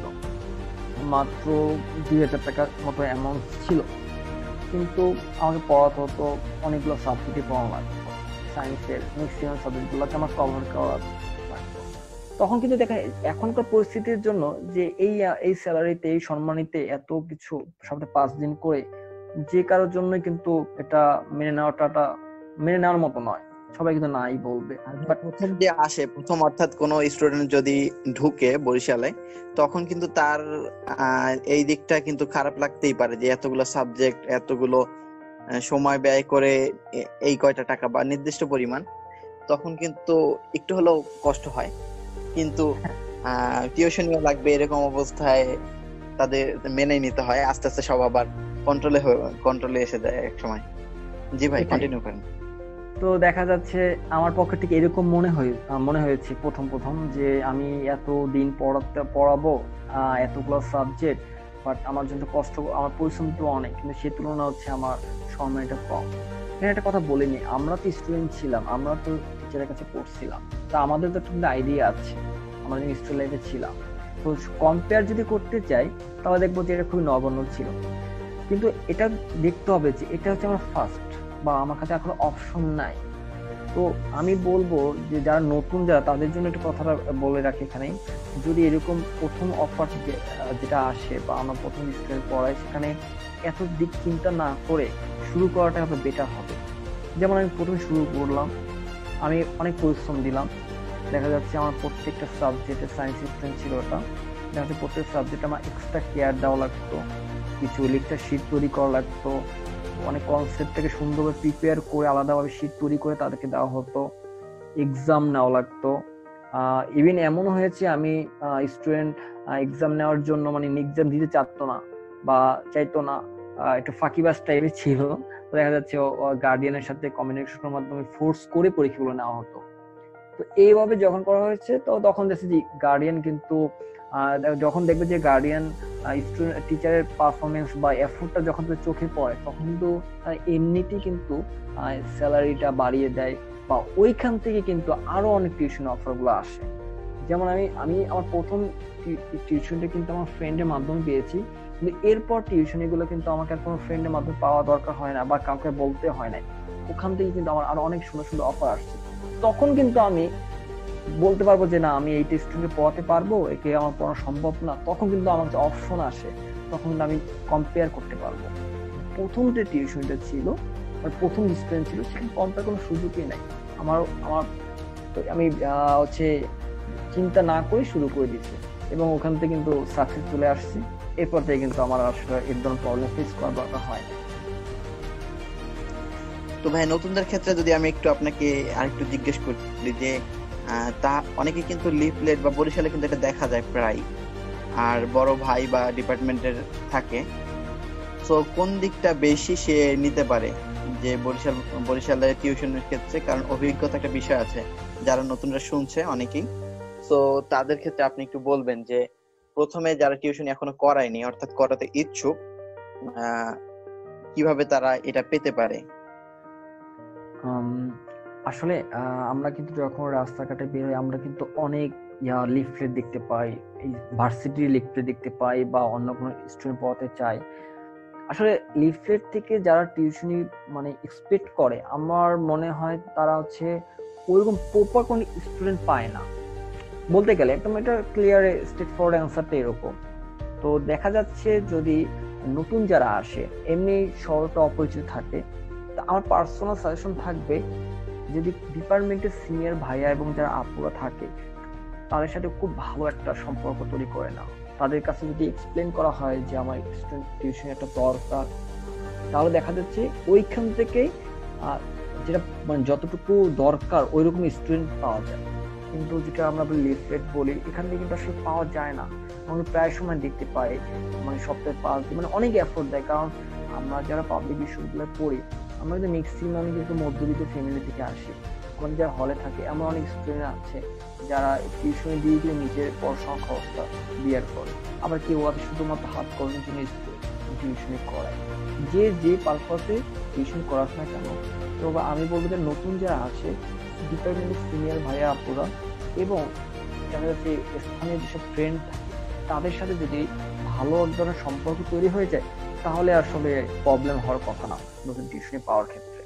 মাত্র দুই হাজার টাকার মতো অ্যামাউন্ট ছিল। কিন্তু আমাকে পড়াতে হতো অনেকগুলো সাবজেক্টে পড়ানো লাগতো, সায়েন্সের ম্যাক্সিমাম সাবজেক্টগুলোকে আমার কভার করা লাগতো। তখন কিন্তু দেখা এখনকার পরিস্থিতির জন্য যে এই এই স্যালারিতে এই সম্মানিতে এত কিছু সপ্তাহে পাঁচ দিন করে যে কারোর জন্য কিন্তু এটা মেনে নেওয়াটা মেনে নেওয়ার মতো নয়, সবাই কিন্তু নাই বলবে। প্রথম যে আসে প্রথম অর্থাৎ কোন স্টুডেন্ট যদি ঢুকে বরিশালে, তখন কিন্তু তার এই দিকটা কিন্তু খারাপ লাগতেই পারে যে এতগুলো সাবজেক্ট, এতগুলো সময় ব্যয় করে এই কয়টা টাকা বা নির্দিষ্ট পরিমাণ, তখন কিন্তু একটু হলেও কষ্ট হয়। কিন্তু আহ টিউশনিও লাগবে এরকম অবস্থায় তাদের মেনে নিতে হয়, আস্তে আস্তে সব আবার কন্ট্রোলে কন্ট্রোলে এসে যায় এক সময়। জি ভাই, কন্টিনিউ করেন। তো দেখা যাচ্ছে আমার পক্ষে ঠিক এরকম মনে হয় মনে হয়েছে প্রথম প্রথম যে আমি এত দিন পড়াতে পড়াবো এতগুলো সাবজেক্ট, বাট আমার জন্য কষ্ট, আমার পরিশ্রম তো অনেক, কিন্তু সে তুলনা হচ্ছে আমার সময়টা কম। এখানে একটা কথা বলিনি, আমরা তো স্টুডেন্ট ছিলাম, আমরা তো টিচারের কাছে পড়ছিলাম, তা আমাদের তো একটা আইডিয়া আছে, আমরা যখন স্টুডেন্ট লাইফে ছিলাম। তো কম্পেয়ার যদি করতে চাই তাহলে দেখবো যে এটা খুবই নগণ্য ছিল। কিন্তু এটা দেখতে হবে যে এটা হচ্ছে আমার ফার্স্ট, বা আমার কাছে এখন অপশন নাই। তো আমি বলবো যে যারা নতুন, যারা তাদের জন্য একটা কথাটা বলে রাখি এখানে, যদি এরকম প্রথম অফার যেটা আসে বা আমরা প্রথম স্টুডেন্ট পড়াই, সেখানে এত দিক চিন্তা না করে শুরু করাটা হবে বেটার হবে। যেমন আমি প্রথমে শুরু করলাম, আমি অনেক পরিশ্রম দিলাম, দেখা যাচ্ছে আমার প্রত্যেকটা সাবজেক্টে, সায়েন্স স্টুডেন্ট ছিল ওটা, দেখা যাচ্ছে প্রত্যেক সাবজেক্টে আমার এক্সট্রা কেয়ার দেওয়া লাগতো, কিছু লেকচার শিট তৈরি করা লাগতো, অনেক কনসেপ্টটাকে সুন্দরভাবে প্রিপেয়ার করে আলাদাভাবে শিট তৈরি করে তাদেরকে দেওয়া হতো, এক্সাম নেওয়া লাগতো। ইভেন এমনও হয়েছে আমি স্টুডেন্ট এক্সাম নেওয়ার জন্য মানে এক্সাম দিতে চাইতো না বা চাইতো না, একটু ফাঁকিবাজ টাইপের ছিল, দেখা যাচ্ছে গার্ডিয়ানের সাথে কমিউনিকেশনের মাধ্যমে ফোর্স করে পরীক্ষাগুলো নেওয়া হতো। তো এইভাবে যখন করা হয়েছে, তো তখন দেখছি যে গার্ডিয়ান কিন্তু যখন দেখবে যে গার্ডিয়ান স্টুডেন্ট টিচারের পারফরমেন্স বা এফোর্টটা যখন চোখে পড়ে, তখন কিন্তু এমনিতেই কিন্তু স্যালারিটা বাড়িয়ে দেয়, বা ওইখান থেকে কিন্তু আরো অনেক টিউশন অফার গুলো আসে। যেমন আমি আমি আমার প্রথম টিউশনটা কিন্তু আমার ফ্রেন্ডের মাধ্যমে পেয়েছি, কিন্তু এরপর টিউশন এগুলো কিন্তু আমাকে আর কোনো ফ্রেন্ডের মাধ্যমে পাওয়া দরকার হয় না বা কাউকে বলতে হয় না, ওখান থেকে কিন্তু আমার আরো অনেক সুন্দর সুন্দর অফার আসছে। তখন কিন্তু আমি বলতে পারবো যে না আমি এইটা স্টুডেন্টকে পড়াতে পারবো, একে আমার পড়ানো সম্ভব না, তখন কিন্তু আমার যে অপশন আসে তখন কিন্তু আমি কম্পেয়ার করতে পারবো। প্রথম যে টিউশনটা ছিল আর প্রথম স্টুডেন্ট ছিল সেখানে কম্পেয়ার কোনো সুযোগই নাই। আমার আমার তো আমি আহ, হচ্ছে চিন্তা না করে শুরু করে দিচ্ছি এবং ওখান থেকে কিন্তু সাকসেস চলে আসছি। এরপর থেকে কিন্তু আমার আসলে এর ধরনের প্রবলেম ফেস করার দরকার হয় না। তো ভাই নতুনদের ক্ষেত্রে যদি আমি একটু আপনাকে আরেকটু জিজ্ঞেস করি যে আহ, তা অনেকে কিন্তু লিফলেট বা বরিশালে কিন্তু এটা দেখা যায় প্রায়, আর বড় ভাই বা ডিপার্টমেন্টের থাকে, তো কোন দিকটা বেশি সে নিতে পারে যে বরিশাল বরিশালের টিউশনের ক্ষেত্রে? কারণ অভিজ্ঞতা একটা বিষয় আছে, যারা নতুনরা শুনছে অনেকেই, তো তাদের ক্ষেত্রে আপনি একটু বলবেন যে প্রথমে যারা টিউশন এখনো করায়নি অর্থাৎ করাতে ইচ্ছুক, আহ কিভাবে তারা এটা পেতে পারে? আম, আসলে আহ, আমরা কিন্তু যখন রাস্তাঘাটে বের হই আমরা কিন্তু অনেক ইয়া লিফলেট দেখতে পাই, এই ভার্সিটির লিফলেট দেখতে পাই বা অন্য কোনো স্টুডেন্ট পড়াতে চাই। আসলে লিফলেট থেকে যারা টিউশনি মানে এক্সপেক্ট করে আমার মনে হয় তারা হচ্ছে ওইরকম প্রপার কোনো স্টুডেন্ট পায় না। বলতে গেলে একদম এটা ক্লিয়ার স্ট্রেট ফরওয়ার্ড অ্যান্সারটা এরকম। তো দেখা যাচ্ছে যদি নতুন যারা আসে এমনি শহরটা অপরিচিত থাকে, তা আমার পার্সোনাল সাজেশন থাকবে যদি ডিপার্টমেন্টের সিনিয়র ভাইয়া এবং যারা আপুরা থাকে তাদের সাথে খুব ভালো একটা সম্পর্ক তৈরি করে নাও। তাদের কাছে যদি এক্সপ্লেন করা হয় যে আমার স্টুডেন্ট টিউশন একটা দরকার, তাহলে দেখা যাচ্ছে ওইখান থেকে আহ, যেটা মানে যতটুকু দরকার ওইরকম স্টুডেন্ট পাওয়া যায়। কিন্তু যেটা আমরা লিফলেট বলি এখান থেকে কিন্তু আসলে পাওয়া যায় না। আমরা প্রায় সময় দেখতে পাই মানে সপ্তাহে পাঁচ দিন মানে অনেক এফোর্ট দেয়, কারণ আমরা যারা পাবলিক বিশ্ববিদ্যালয়ে পড়ি আমরা কিন্তু ম্যাক্সিমাম কিন্তু মধ্যবিত্ত ফ্যামিলি থেকে আসি। আমাদের যারা হলে থাকে এমন অনেক স্টুডেন্ট আছে যারা টিউশনি দিয়ে দিয়ে নিজের পড়াশোনার খরচটা বিয়ার করে, আবার কেউ আছে শুধুমাত্র হাত করানোর জন্য টিউশনি করায়। যে যে পারপাসে টিউশন করাস না কেন, তো আমি বলবো যে নতুন যারা আছে ডিপার্টমেন্টের সিনিয়র ভাইয়া আপুরা এবং দেখা যাচ্ছে স্থানীয় যেসব ফ্রেন্ড থাকে তাদের সাথে যদি ভালো এক ধরনের সম্পর্ক তৈরি হয়ে যায় তাহলে আসলে প্রবলেম হওয়ার কথা না নতুন টিউশনি পাওয়ার ক্ষেত্রে।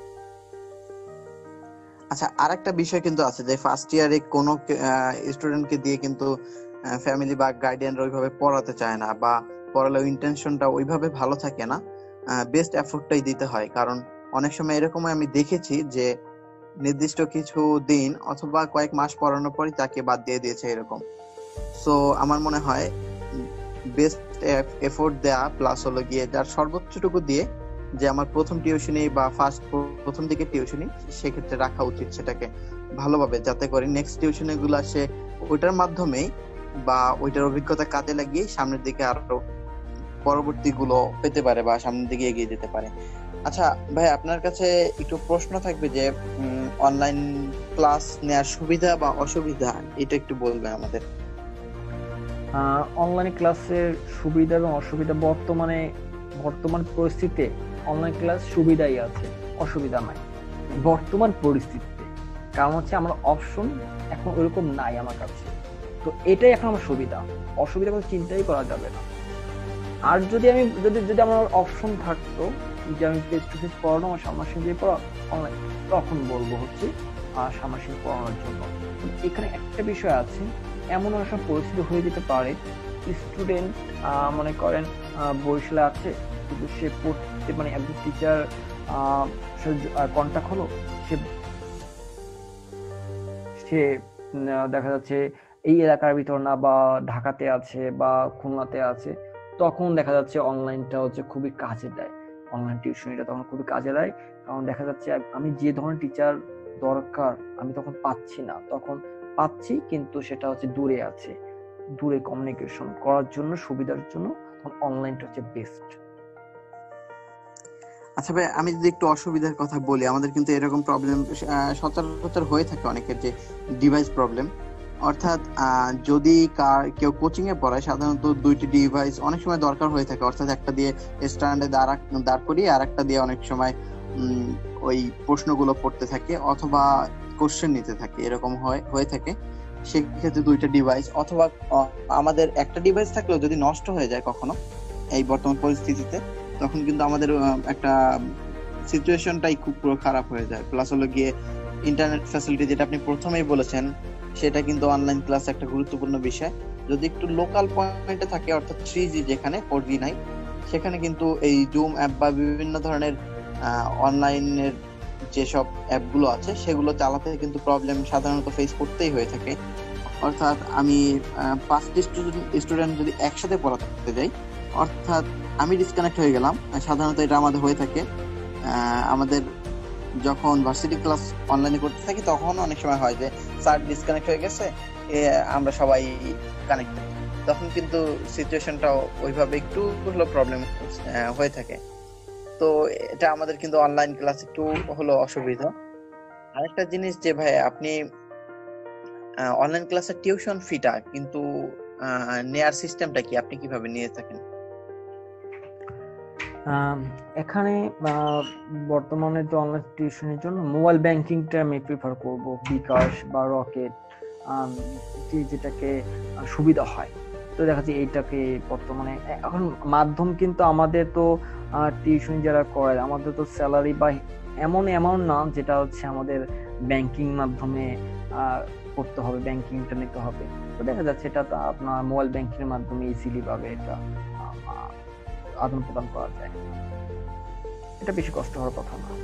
আচ্ছা, আরেকটা বিষয় কিন্তু আছে যে ফার্স্ট ইয়ারে কোনো স্টুডেন্টকে দিয়ে কিন্তু ফ্যামিলি বা গার্ডিয়ানরা ওইভাবে পড়াতে চায় না, বা পড়ালেও ইন্টেনশনটা ওইভাবে ভালো থাকে না, বেস্ট এফোর্টটাই দিতে হয়। কারণ অনেক সময় এরকম আমি দেখেছি যে নির্দিষ্ট কিছু দিন অথবা কয়েক মাস পড়ানোর পরই তাকে বাদ দিয়ে দিয়েছে এরকম। সো আমার মনে হয় বেস্ট এফোর্ট দেয়া প্লাস হলো গিয়ে যার সর্বোচ্চটুকু দিয়ে যে আমার প্রথম টিউশনি বা ফার্স্ট প্রথম দিকে টিউশনি সেক্ষেত্রে রাখা উচিত সেটাকে ভালোভাবে, যাতে করে নেক্সট টিউশনি গুলো সে ওইটার মাধ্যমেই বা ওইটার অভিজ্ঞতা কাজে লাগিয়ে সামনের দিকে আরো পরবর্তী গুলো পেতে পারে বা সামনের দিকে এগিয়ে যেতে পারে। আচ্ছা ভাই, আপনার কাছে একটু প্রশ্ন থাকবে যে অনলাইন ক্লাস নেওয়ার সুবিধা বা অসুবিধা এটা একটু বলবেন আমাদের। অনলাইন ক্লাসের সুবিধা এবং অসুবিধা বর্তমানে বর্তমান পরিস্থিতিতে অনলাইন ক্লাস সুবিধাই আছে, অসুবিধা নাই বর্তমান পরিস্থিতিতে। কারণ হচ্ছে আমার অপশন এখন ওইরকম নাই আমার কাছে, তো এটাই এখন আমার সুবিধা। অসুবিধা কোনো চিন্তাই করা যাবে না। আর যদি আমি যদি যদি আমার অপশন থাকতো যে আমি ফেস টু ফেস পড়ানো আমার সামনাসামনি দিয়ে পড়া অনলাইন, তখন বলবো হচ্ছে সামনাসামনি পড়ানোর জন্য। এখানে একটা বিষয় আছে, এমন অনেক সময় পরিস্থিতি হয়ে যেতে পারে স্টুডেন্ট মনে করেন বরিশালে আছে কিন্তু সে পড়তে মানে একজন টিচার কন্টাক্ট হলো, সে সে দেখা যাচ্ছে এই এলাকার ভিতর না বা ঢাকাতে আছে বা খুলনাতে আছে, তখন দেখা যাচ্ছে অনলাইনটা হচ্ছে খুবই কাজে দেয়। অনলাইন টিউশনিটা তখন খুবই কাজে দেয়, কারণ দেখা যাচ্ছে আমি যে ধরনের টিচার দরকার আমি তখন পাচ্ছি না, তখন পাচ্ছি কিন্তু সেটা হচ্ছে দূরে আছে, দূরে কমিউনিকেশন করার জন্য সুবিধার জন্য তখন অনলাইনটা হচ্ছে বেস্ট। আচ্ছা ভাই, আমি যদি একটু অসুবিধার কথা বলি, আমাদের কিন্তু এরকম প্রবলেম সচরাচর হয়ে থাকে অনেকের, যে ডিভাইস প্রবলেম। অর্থাৎ যদি কেউ কোচিং এ পড়ায় সাধারণত দুইটি ডিভাইস অনেক সময় দরকার হয়ে থাকে, অর্থাৎ একটা দিয়ে স্ট্যান্ডে দাঁড় করিয়ে আর একটা দিয়ে অনেক সময় ওই প্রশ্নগুলো পড়তে থাকে অথবা কোশ্চেন নিতে থাকে, এরকম হয়ে থাকে। সেক্ষেত্রে দুইটা ডিভাইস অথবা আমাদের একটা ডিভাইস থাকলেও যদি নষ্ট হয়ে যায় কখনো এই বর্তমান পরিস্থিতিতে, তখন কিন্তু আমাদের একটা সিচুয়েশনটাই খুব পুরো খারাপ হয়ে যায়। প্লাস হলো গিয়ে ইন্টারনেট ফ্যাসিলিটি, যেটা আপনি প্রথমেই বলেছেন সেটা কিন্তু অনলাইন ক্লাস একটা গুরুত্বপূর্ণ বিষয়। যদি একটু লোকাল পয়েন্টে থাকে, অর্থাৎ থ্রি জি যেখানে, ফোর জি নাই, সেখানে কিন্তু এই জুম অ্যাপ বা বিভিন্ন ধরনের অনলাইনের যেসব অ্যাপগুলো আছে সেগুলো চালাতে কিন্তু প্রবলেম সাধারণত ফেস করতেই হয়ে থাকে। অর্থাৎ আমি আহ, পাঁচটি স্টুডেন্ট যদি একসাথে পড়াতে যাই, অর্থাৎ আমি ডিসকানেক্ট হয়ে গেলাম। সাধারণত এটা আমাদের হয়ে থাকে। আহ, আমাদের যখন ভার্সিটি ক্লাস অনলাইনে করতে থাকি তখন অনেক সময় হয় যে স্যার ডিসকানেক্ট হয়ে গেছে, এ, আমরা সবাই কানেক্টেড, তখন কিন্তু সিচুয়েশনটা ওইভাবে একটু হলো প্রবলেম হয়ে থাকে। তো এটা আমাদের কিন্তু অনলাইন ক্লাস একটু হলো অসুবিধা। আরেকটা জিনিস যে ভাই, আপনি অনলাইন ক্লাসের টিউশন ফিটা কিন্তু আহ, নেয়ার সিস্টেমটা কি, আপনি কিভাবে নিয়ে থাকেন? আম, এখানে আহ, বর্তমানে তো অনলাইন টিউশনের জন্য মোবাইল ব্যাংকিংটা আমি প্রিফার করব, বিকাশ বা রকেট, আম, যে যেটাকে আহ, সুবিধা হয়। তো দেখা যাচ্ছে এইটাকে বর্তমানে এ- এখন মাধ্যম কিন্তু আমাদের তো টিউশন যারা করে আমাদের তো স্যালারি বা এমন অ্যামাউন্ট না যেটা হচ্ছে আমাদের ব্যাংকিং মাধ্যমে আহ, করতে হবে, ব্যাংকিংটা নিতে হবে। তো দেখা যাচ্ছে এটা তো আপনার মোবাইল ব্যাংকিং এর মাধ্যমে ইজিলি ভাবে এটা আহ, আদান প্রদান করা যায়। এটা বেশি কষ্ট হওয়ার কথা না।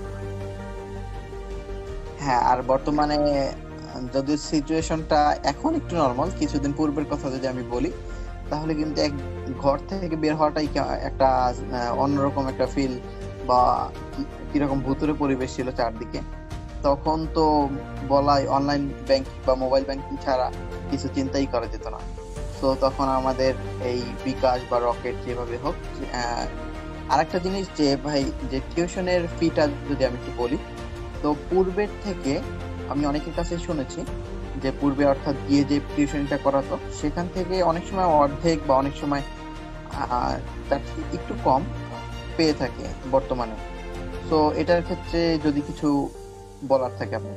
হ্যাঁ, আর বর্তমানে আহ, যদিও সিচুয়েশনটা এখন একটু নর্মাল, কিছুদিন পূর্বের কথা যদি আমি বলি, তাহলে কিন্তু এক ঘর থেকে বের হওয়াটাই কে- একটা আহ, অন্যরকম একটা ফিল, বা কি- কিরকম ভুতুরে পরিবেশ ছিল চারদিকে। তখন তো বলাই অনলাইন ব্যাংকিং বা মোবাইল ব্যাংকিং ছাড়া কিছু চিন্তাই করা যেত না। তো তখন আমাদের এই বিকাশ বা রকেট যেভাবে হোক। আহ, আরেকটা জিনিস যে ভাই, যে টিউশনের ফিটা যদি আমি একটু বলি, তো পূর্বের থেকে আমি অনেকের কাছে শুনেছি যে পূর্বে অর্থাৎ গিয়ে যে টিউশনটা করাতো সেখান থেকে অনেক সময় অর্ধেক বা অনেক সময় আহ, তার থেকে একটু কম পেয়ে থাকে বর্তমানে। তো এটার ক্ষেত্রে যদি কিছু বলার থাকে আপনার।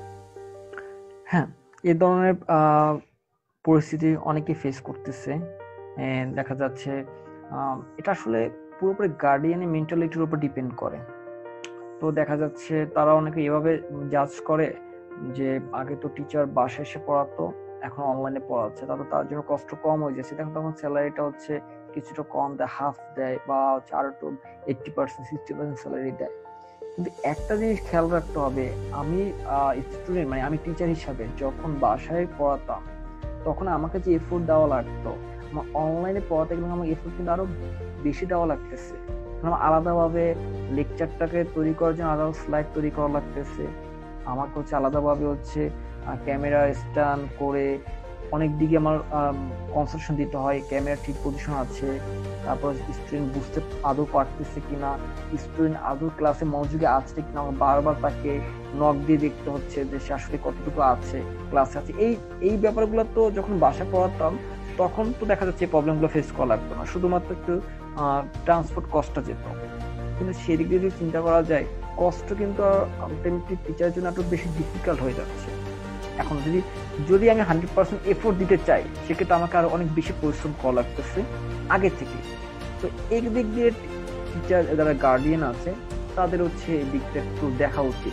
হ্যাঁ, এ ধরনের আহ, পরিস্থিতি অনেকে ফেস করতেছে। And দেখা যাচ্ছে আহ, এটা আসলে পুরোপুরি গার্ডিয়ানের মেন্টালিটির উপর ডিপেন্ড করে। তো দেখা যাচ্ছে তারা অনেকে এভাবে জাজ করে যে আগে তো টিচার বাসায় এসে পড়াতো, এখন অনলাইনে পড়াচ্ছে, তাতে তার জন্য কষ্ট কম হয়ে যাচ্ছে, দেখুন তখন স্যালারিটা হচ্ছে কিছুটা কম দেয়, হাফ দেয়, বা হচ্ছে আরো তো eighty percent sixty percent salary দেয়। কিন্তু একটা জিনিস খেয়াল রাখতে হবে, আমি স্টুডেন্ট মানে আমি টিচার হিসাবে যখন বাসায় পড়াতাম তখন আমাকে যে এফোর্ট দেওয়া লাগতো, আমার অনলাইনে পড়াতে গেলে আমার এফোর্ট কিন্তু আরো বেশি দেওয়া লাগতেছে। আমার আলাদাভাবে লেকচারটাকে তৈরি করার জন্য আলাদা স্লাইড তৈরি করা লাগতেছে, আমাকে হচ্ছে আলাদাভাবে হচ্ছে ক্যামেরা স্ট্যান্ড করে অনেক দিকে আমার কনসেন্ট্রেশন দিতে হয়, ক্যামেরা ঠিক পজিশন আছে, তারপর স্টুডেন্ট বুঝতে আদৌ পারতেছে কিনা, স্টুডেন্ট আদৌ ক্লাসে মনোযোগী আছে কিনা, আমার বারবার তাকে নক দিয়ে দেখতে হচ্ছে যে সে আসলে কতটুকু আছে ক্লাসে আছে। এই এই ব্যাপারগুলো তো যখন বাসায় পড়াতাম তখন তো দেখা যাচ্ছে এই প্রবলেমগুলো ফেস করা লাগতো না, শুধুমাত্র একটু ট্রান্সপোর্ট কস্টটা যেত। কিন্তু সেদিক দিয়ে যদি চিন্তা করা যায়, কষ্ট কিন্তু আলটিমেটলি টিচারের জন্য একটু বেশি ডিফিকাল্ট হয়ে যাচ্ছে। এখন যদি যদি আমি হান্ড্রেড পার্সেন্ট এফোর্ট দিতে চাই সেক্ষেত্রে আমাকে আরো অনেক বেশি পরিশ্রম করা লাগতেছে আগে থেকে। তো এই দিক দিয়ে টিচার যারা গার্ডিয়ান আছে তাদের হচ্ছে এই দিকটা একটু দেখা উচিত।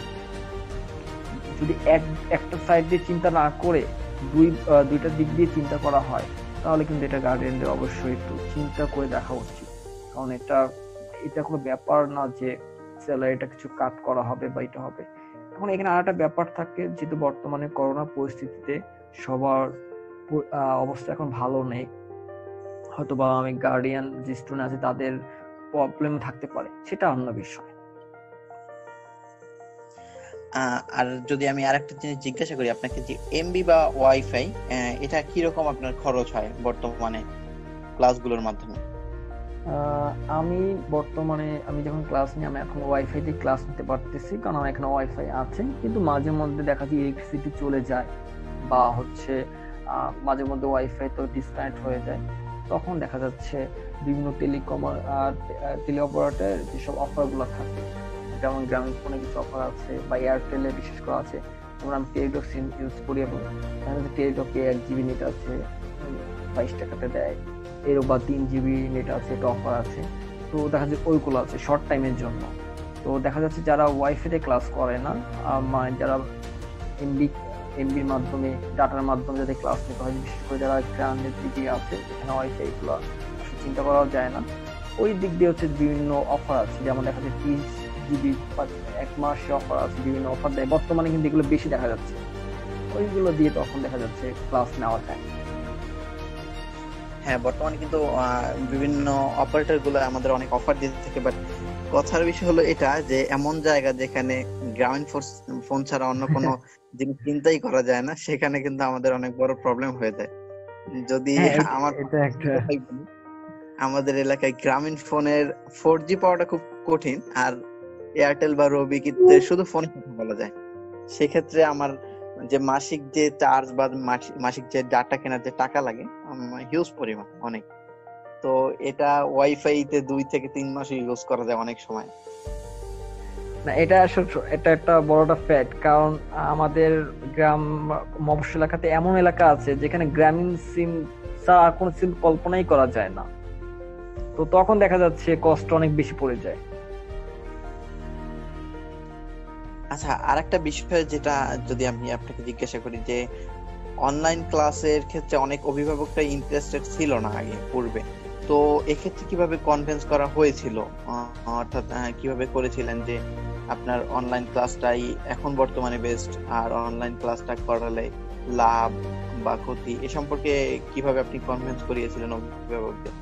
যদি এক একটা সাইড দিয়ে চিন্তা না করে দুই আহ, দুইটা দিক দিয়ে চিন্তা করা হয় তাহলে কিন্তু এটা গার্ডিয়ানদের অবশ্যই একটু চিন্তা করে দেখা উচিত। কারণ এটা এটা কোনো ব্যাপার না যে স্যালারিটা কিছু কাট করা হবে বা এটা হবে। এখন এখানে আর একটা ব্যাপার থাকে, যেহেতু বর্তমানে করোনা পরিস্থিতিতে সবার প- আহ, অবস্থা এখন ভালো নেই, হয়তো বা আমি গার্ডিয়ান যে স্টুডেন্ট আছে তাদের প্রবলেম থাকতে পারে, সেটা অন্য বিষয়। আহ, আর যদি আমি আরেকটা জিনিস জিজ্ঞাসা করি আপনাকে, যে এমবি বা ওয়াইফাই এটা কিরকম আপনার খরচ হয় বর্তমানে ক্লাসগুলোর মাধ্যমে? আহ, আমি বর্তমানে আমি যখন ক্লাস নিই আমি এখন ওয়াইফাই দিয়ে ক্লাস নিতে পারতেছি, কারণ আমার এখানে ওয়াইফাই আছে। কিন্তু মাঝে মধ্যে দেখা যায় ইলেকট্রিসিটি চলে যায় বা হচ্ছে আহ, মাঝে মধ্যে ওয়াইফাই তো ডিসকানেক্ট হয়ে যায়, তখন দেখা যাচ্ছে বিভিন্ন টেলিকম টেলি অপারেটর যেসব অফার গুলো থাকে, যেমন গ্রামীণ ফোনে কিছু অফার আছে বা এয়ারটেলে বিশেষ করে আছে, যেমন আমি টেলিটক সিম ইউজ করি এবং টেলিটকে এক জিবি নেট আছে উম, বাইশ টাকাতে দেয়, এরও বা তিন জিবি নেট আছে, এটা অফার আছে। তো দেখা যাচ্ছে ওইগুলো আছে শর্ট টাইমের জন্য। তো দেখা যাচ্ছে যারা ওয়াইফাইতে ক্লাস করে না, আহ, মানে যারা এমবি এমবির মাধ্যমে, ডাটার মাধ্যমে যাতে ক্লাস নিতে হয়, বিশেষ করে যারা গ্রামের দিকে আছে এখানে ওয়াইফাই গুলো চিন্তা করা যায় না, ওই দিক দিয়ে হচ্ছে বিভিন্ন অফার আছে, যেমন দেখা যায় তিরিশ জিবি এক মাসে অফার আছে, বিভিন্ন অফার দেয় বর্তমানে, কিন্তু এগুলো বেশি দেখা যাচ্ছে, ওইগুলো দিয়ে তখন দেখা যাচ্ছে ক্লাস নেওয়া যায়। হ্যাঁ, বর্তমানে কিন্তু আহ, বিভিন্ন অপারেটর গুলো আমাদের অনেক অফার দিতে থাকে, বাট কথার বিষয় হলো এটা যে এমন জায়গা যেখানে গ্রামীণ ফোন ছাড়া অন্য কোনো জিনিস চিন্তাই করা যায় না, সেখানে কিন্তু আমাদের অনেক বড় প্রবলেম হয়ে যায়। যদি হ্যাঁ, এটা আমার এটা একটা কথাই বলি, আমাদের এলাকায় গ্রামীণ ফোনের ফোর জি পাওয়াটা খুব কঠিন, আর এয়ারটেল বা রবি কিন্তু শুধু ফোনে কথা বলা যায়। সেক্ষেত্রে আমার যে মাসিক যে চার্জ বা মাসি- মাসিক যে ডাটা কেনার যে টাকা লাগে হিউজ পরিমাণ অনেক, তো এটা ওয়াইফাই তে দুই থেকে তিন মাস ইউজ করা যায় অনেক সময়। না, এটা আসলে এটা একটা বড় একটা ফ্যাক্ট, কারণ আমাদের গ্রাম মফস্বল এলাকাতে এমন এলাকা আছে যেখানে গ্রামীণ সিম ছাড়া আর কোনো সিম কল্পনাই করা যায় না, তো তখন দেখা যাচ্ছে কষ্ট অনেক বেশি পড়ে যায়। আচ্ছা, আরেকটা বিষয় যেটা যদি আমি আপনাকে জিজ্ঞাসা করি, যে অনলাইন ক্লাসের ক্ষেত্রে অনেক অভিভাবকরা ইন্টারেস্টেড ছিল না আগে পূর্বে, তো এক্ষেত্রে কিভাবে কনভিন্স করা হয়েছিল, আহ, অর্থাৎ আহ, কিভাবে করেছিলেন যে আপনার অনলাইন ক্লাসটাই এখন বর্তমানে বেস্ট, আর অনলাইন ক্লাসটা করালে লাভ বা ক্ষতি এ সম্পর্কে কিভাবে আপনি কনভিন্স করিয়েছিলেন অভিভাবকদের?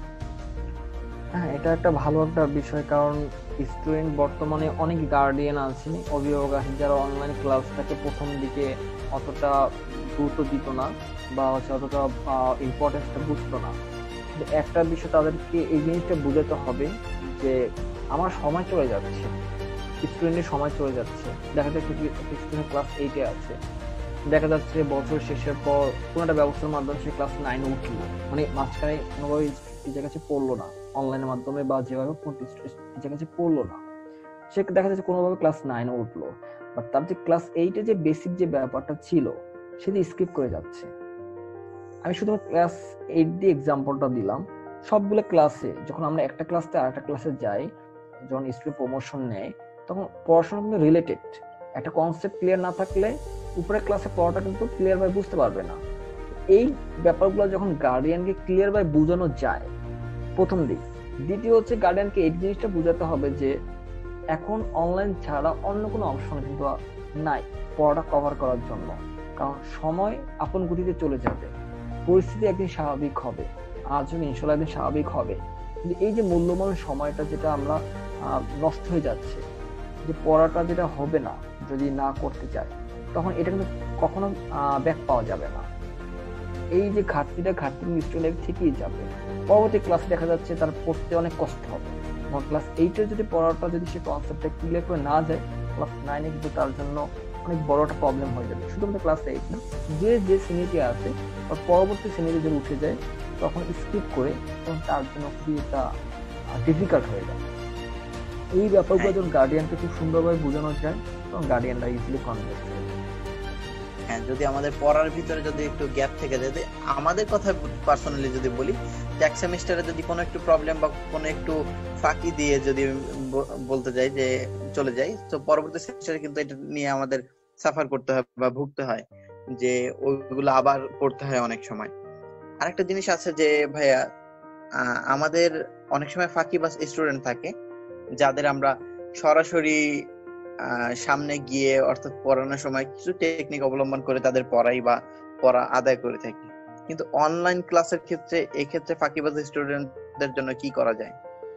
হ্যাঁ, এটা একটা ভালো একটা বিষয়, কারণ স্টুডেন্ট বর্তমানে অনেক গার্ডিয়ান আছে, অভিভাবক আছে যারা অনলাইন ক্লাসটাকে প্রথম দিকে অতটা গুরুত্ব দিত না বা হচ্ছে অতটা ইম্পর্টেন্সটা বুঝতো না। কিন্তু একটা বিষয় তাদেরকে এই জিনিসটা বোঝাতে হবে যে আমার সময় চলে যাচ্ছে, স্টুডেন্টের সময় চলে যাচ্ছে। দেখা যাচ্ছে একটা স্টুডেন্ট ক্লাস এইটে আছে, দেখা যাচ্ছে বছর শেষের পর কোনো একটা ব্যবস্থার মাধ্যমে সে ক্লাস নাইনে উঠলো, মানে মাঝখানে কোনোভাবে টিচার কাছে পড়লো না, অনলাইনের মাধ্যমে বা যেভাবে টিচার কাছে পড়লো না, সে দেখা যাচ্ছে কোনোভাবে ক্লাস নাইনে উঠলো, বাট তার যে ক্লাস এইটে যে বেসিক যে ব্যাপারটা ছিল সেটা স্কিপ করে যাচ্ছে। আমি শুধু ক্লাস এইট দিয়ে এক্সাম্পলটা দিলাম। সবগুলো ক্লাসে যখন আমরা একটা ক্লাস থেকে আরেকটা ক্লাসে যাই, যখন স্কুলে প্রমোশন নেয়, তখন পড়াশোনা কিন্তু রিলেটেড। একটা কনসেপ্ট ক্লিয়ার না থাকলে উপরের ক্লাসে পড়াটা কিন্তু ক্লিয়ার ভাবে বুঝতে পারবে না। এই ব্যাপারগুলো যখন গার্ডিয়ানকে ক্লিয়ার ভাবে বোঝানো যায় প্রথম দিক, দ্বিতীয় হচ্ছে গার্ডিয়ানকে এই জিনিসটা বোঝাতে হবে যে এখন অনলাইন ছাড়া অন্য কোনো অপশন কিন্তু নাই পড়াটা কভার করার জন্য, কারণ সময় আপন গতিতে চলে যাবে, পরিস্থিতি একদিন স্বাভাবিক হবে, আজ হোক ইনশাল্লাহ একদিন স্বাভাবিক হবে, কিন্তু এই যে মূল্যবান সময়টা যেটা আমরা নষ্ট হয়ে যাচ্ছে, যে পড়াটা যেটা হবে না যদি না করতে চাই, তখন এটা কিন্তু কখনো ব্যাক পাওয়া যাবে না। এই যে ঘাটতিটা ঘাটতি স্টুডেন্ট থেকেই যাবে, পরবর্তী ক্লাসে দেখা যাচ্ছে তার পড়তে অনেক কষ্ট হবে। ক্লাস এইটে যদি পড়াটা যদি সে কনসেপ্টটা ক্লিয়ার করে না যায়, ক্লাস নাইনে কিন্তু তার জন্য অনেক বড় একটা প্রবলেম হয়ে যাবে। শুধুমাত্র ক্লাস এইট না, যে যে শ্রেণীতে আছে বা পরবর্তী শ্রেণীতে যদি উঠে যায় তখন স্কিপ করে, তখন তার জন্য খুবই একটা ডিফিকাল্ট হয়ে যায়। এই ব্যাপারগুলো যখন গার্ডিয়ানকে খুব সুন্দরভাবে বোঝানো যায়, তখন গার্ডিয়ানরা ইজিলি কনভিন্স হয়ে যায়। হ্যাঁ, যদি আমাদের পড়ার ভিতরে যদি একটু গ্যাপ থেকে যায়, আমাদের কথা পার্সোনালি যদি বলি, এক সেমিস্টারে যদি কোনো একটু প্রবলেম বা কোনো একটু ফাঁকি দিয়ে যদি বলতে যাই যে চলে যাই, তো পরবর্তী সেমিস্টারে কিন্তু এটা নিয়ে আমাদের সাফার করতে হয় বা ভুগতে হয়, যে ওইগুলো আবার পড়তে হয় অনেক সময়। আরেকটা জিনিস আছে যে ভাইয়া, আমাদের অনেক সময় ফাঁকিবাজ স্টুডেন্ট থাকে যাদের আমরা সরাসরি সামনে গিয়ে অর্থাৎ পড়ানোর সময় কিছু টেকনিক অবলম্বন করে তাদের পড়াই বা পড়া আদায় করে থাকি, কিন্তু অনলাইন ক্লাসের ক্ষেত্রে এই ক্ষেত্রে ফাঁকিবাজ স্টুডেন্টদের জন্য কি করা যায়?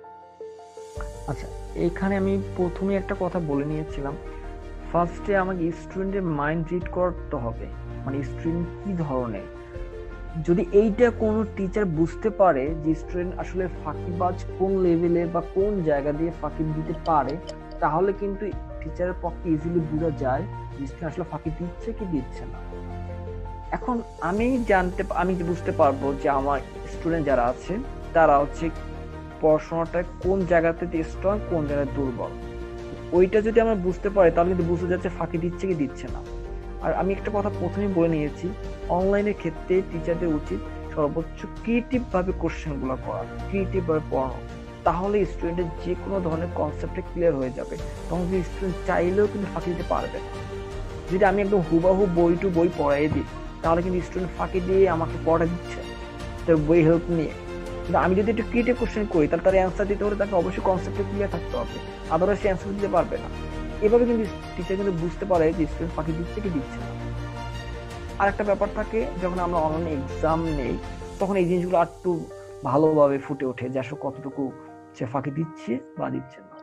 আচ্ছা, এখানে আমি প্রথমে একটা কথা বলে নিয়েছিলাম, ফার্স্টে আমাকে স্টুডেন্টের মাইন্ড রিড করতে হবে, মানে স্টুডেন্ট কি ধরনের। যদি এইটা কোনো টিচার বুঝতে পারে যে স্টুডেন্ট আসলে ফাঁকিবাজ কোন লেভেলে বা কোন জায়গা দিয়ে ফাঁকি দিতে পারে, তাহলে কিন্তু টিচারের পক্ষে ইজিলি বোঝা যায় যে স্টুডেন্ট আসলে ফাঁকি দিচ্ছে কি দিচ্ছে না। এখন আমি জানতে আমি বুঝতে পারবো যে আমার স্টুডেন্ট যারা আছে তারা হচ্ছে পড়াশোনাটা কোন জায়গাতে স্ট্রং, কোন জায়গায় দুর্বল, ওইটা যদি আমরা বুঝতে পারি তাহলে কিন্তু বুঝতে যাচ্ছে ফাঁকি দিচ্ছে কি দিচ্ছে না। আর আমি একটা কথা প্রথমেই বলে নিয়েছি, অনলাইনের ক্ষেত্রে টিচারদের উচিত সর্বোচ্চ ক্রিয়েটিভ ভাবে কোশ্চেন গুলো করা, ক্রিয়েটিভ ভাবে পড়ানো, তাহলে স্টুডেন্টের যে কোনো ধরনের কনসেপ্টে ক্লিয়ার হয়ে যাবে, তখন স্টুডেন্ট চাইলেও কিন্তু ফাঁকি দিতে পারবে না। যদি আমি একদম হুবাহু বই টু বই পড়াই দিই, তাহলে কিন্তু স্টুডেন্ট ফাঁকি দিয়ে আমাকে পড়া দিচ্ছে তার বই হেল্প নিয়ে। কিন্তু আমি যদি একটু ক্রিয়েটিভ কোশ্চেন করি, তাহলে তার অ্যান্সার দিতে হলে তাকে অবশ্যই কনসেপ্টে ক্লিয়ার থাকতে হবে, আদারওয়াইজ সে অ্যান্সার দিতে পারবে না। এভাবে কিন্তু টিচার কিন্তু বুঝতে পারে যে স্টুডেন্ট ফাঁকি দিচ্ছে কি দিচ্ছে না। আর একটা ব্যাপার থাকে, যখন আমরা অনলাইনে এক্সাম নেই, তখন এই জিনিসগুলো আর একটু ভালোভাবে ফুটে ওঠে যে আসলে কতটুকু সে ফাঁকি দিচ্ছে বা দিচ্ছে না।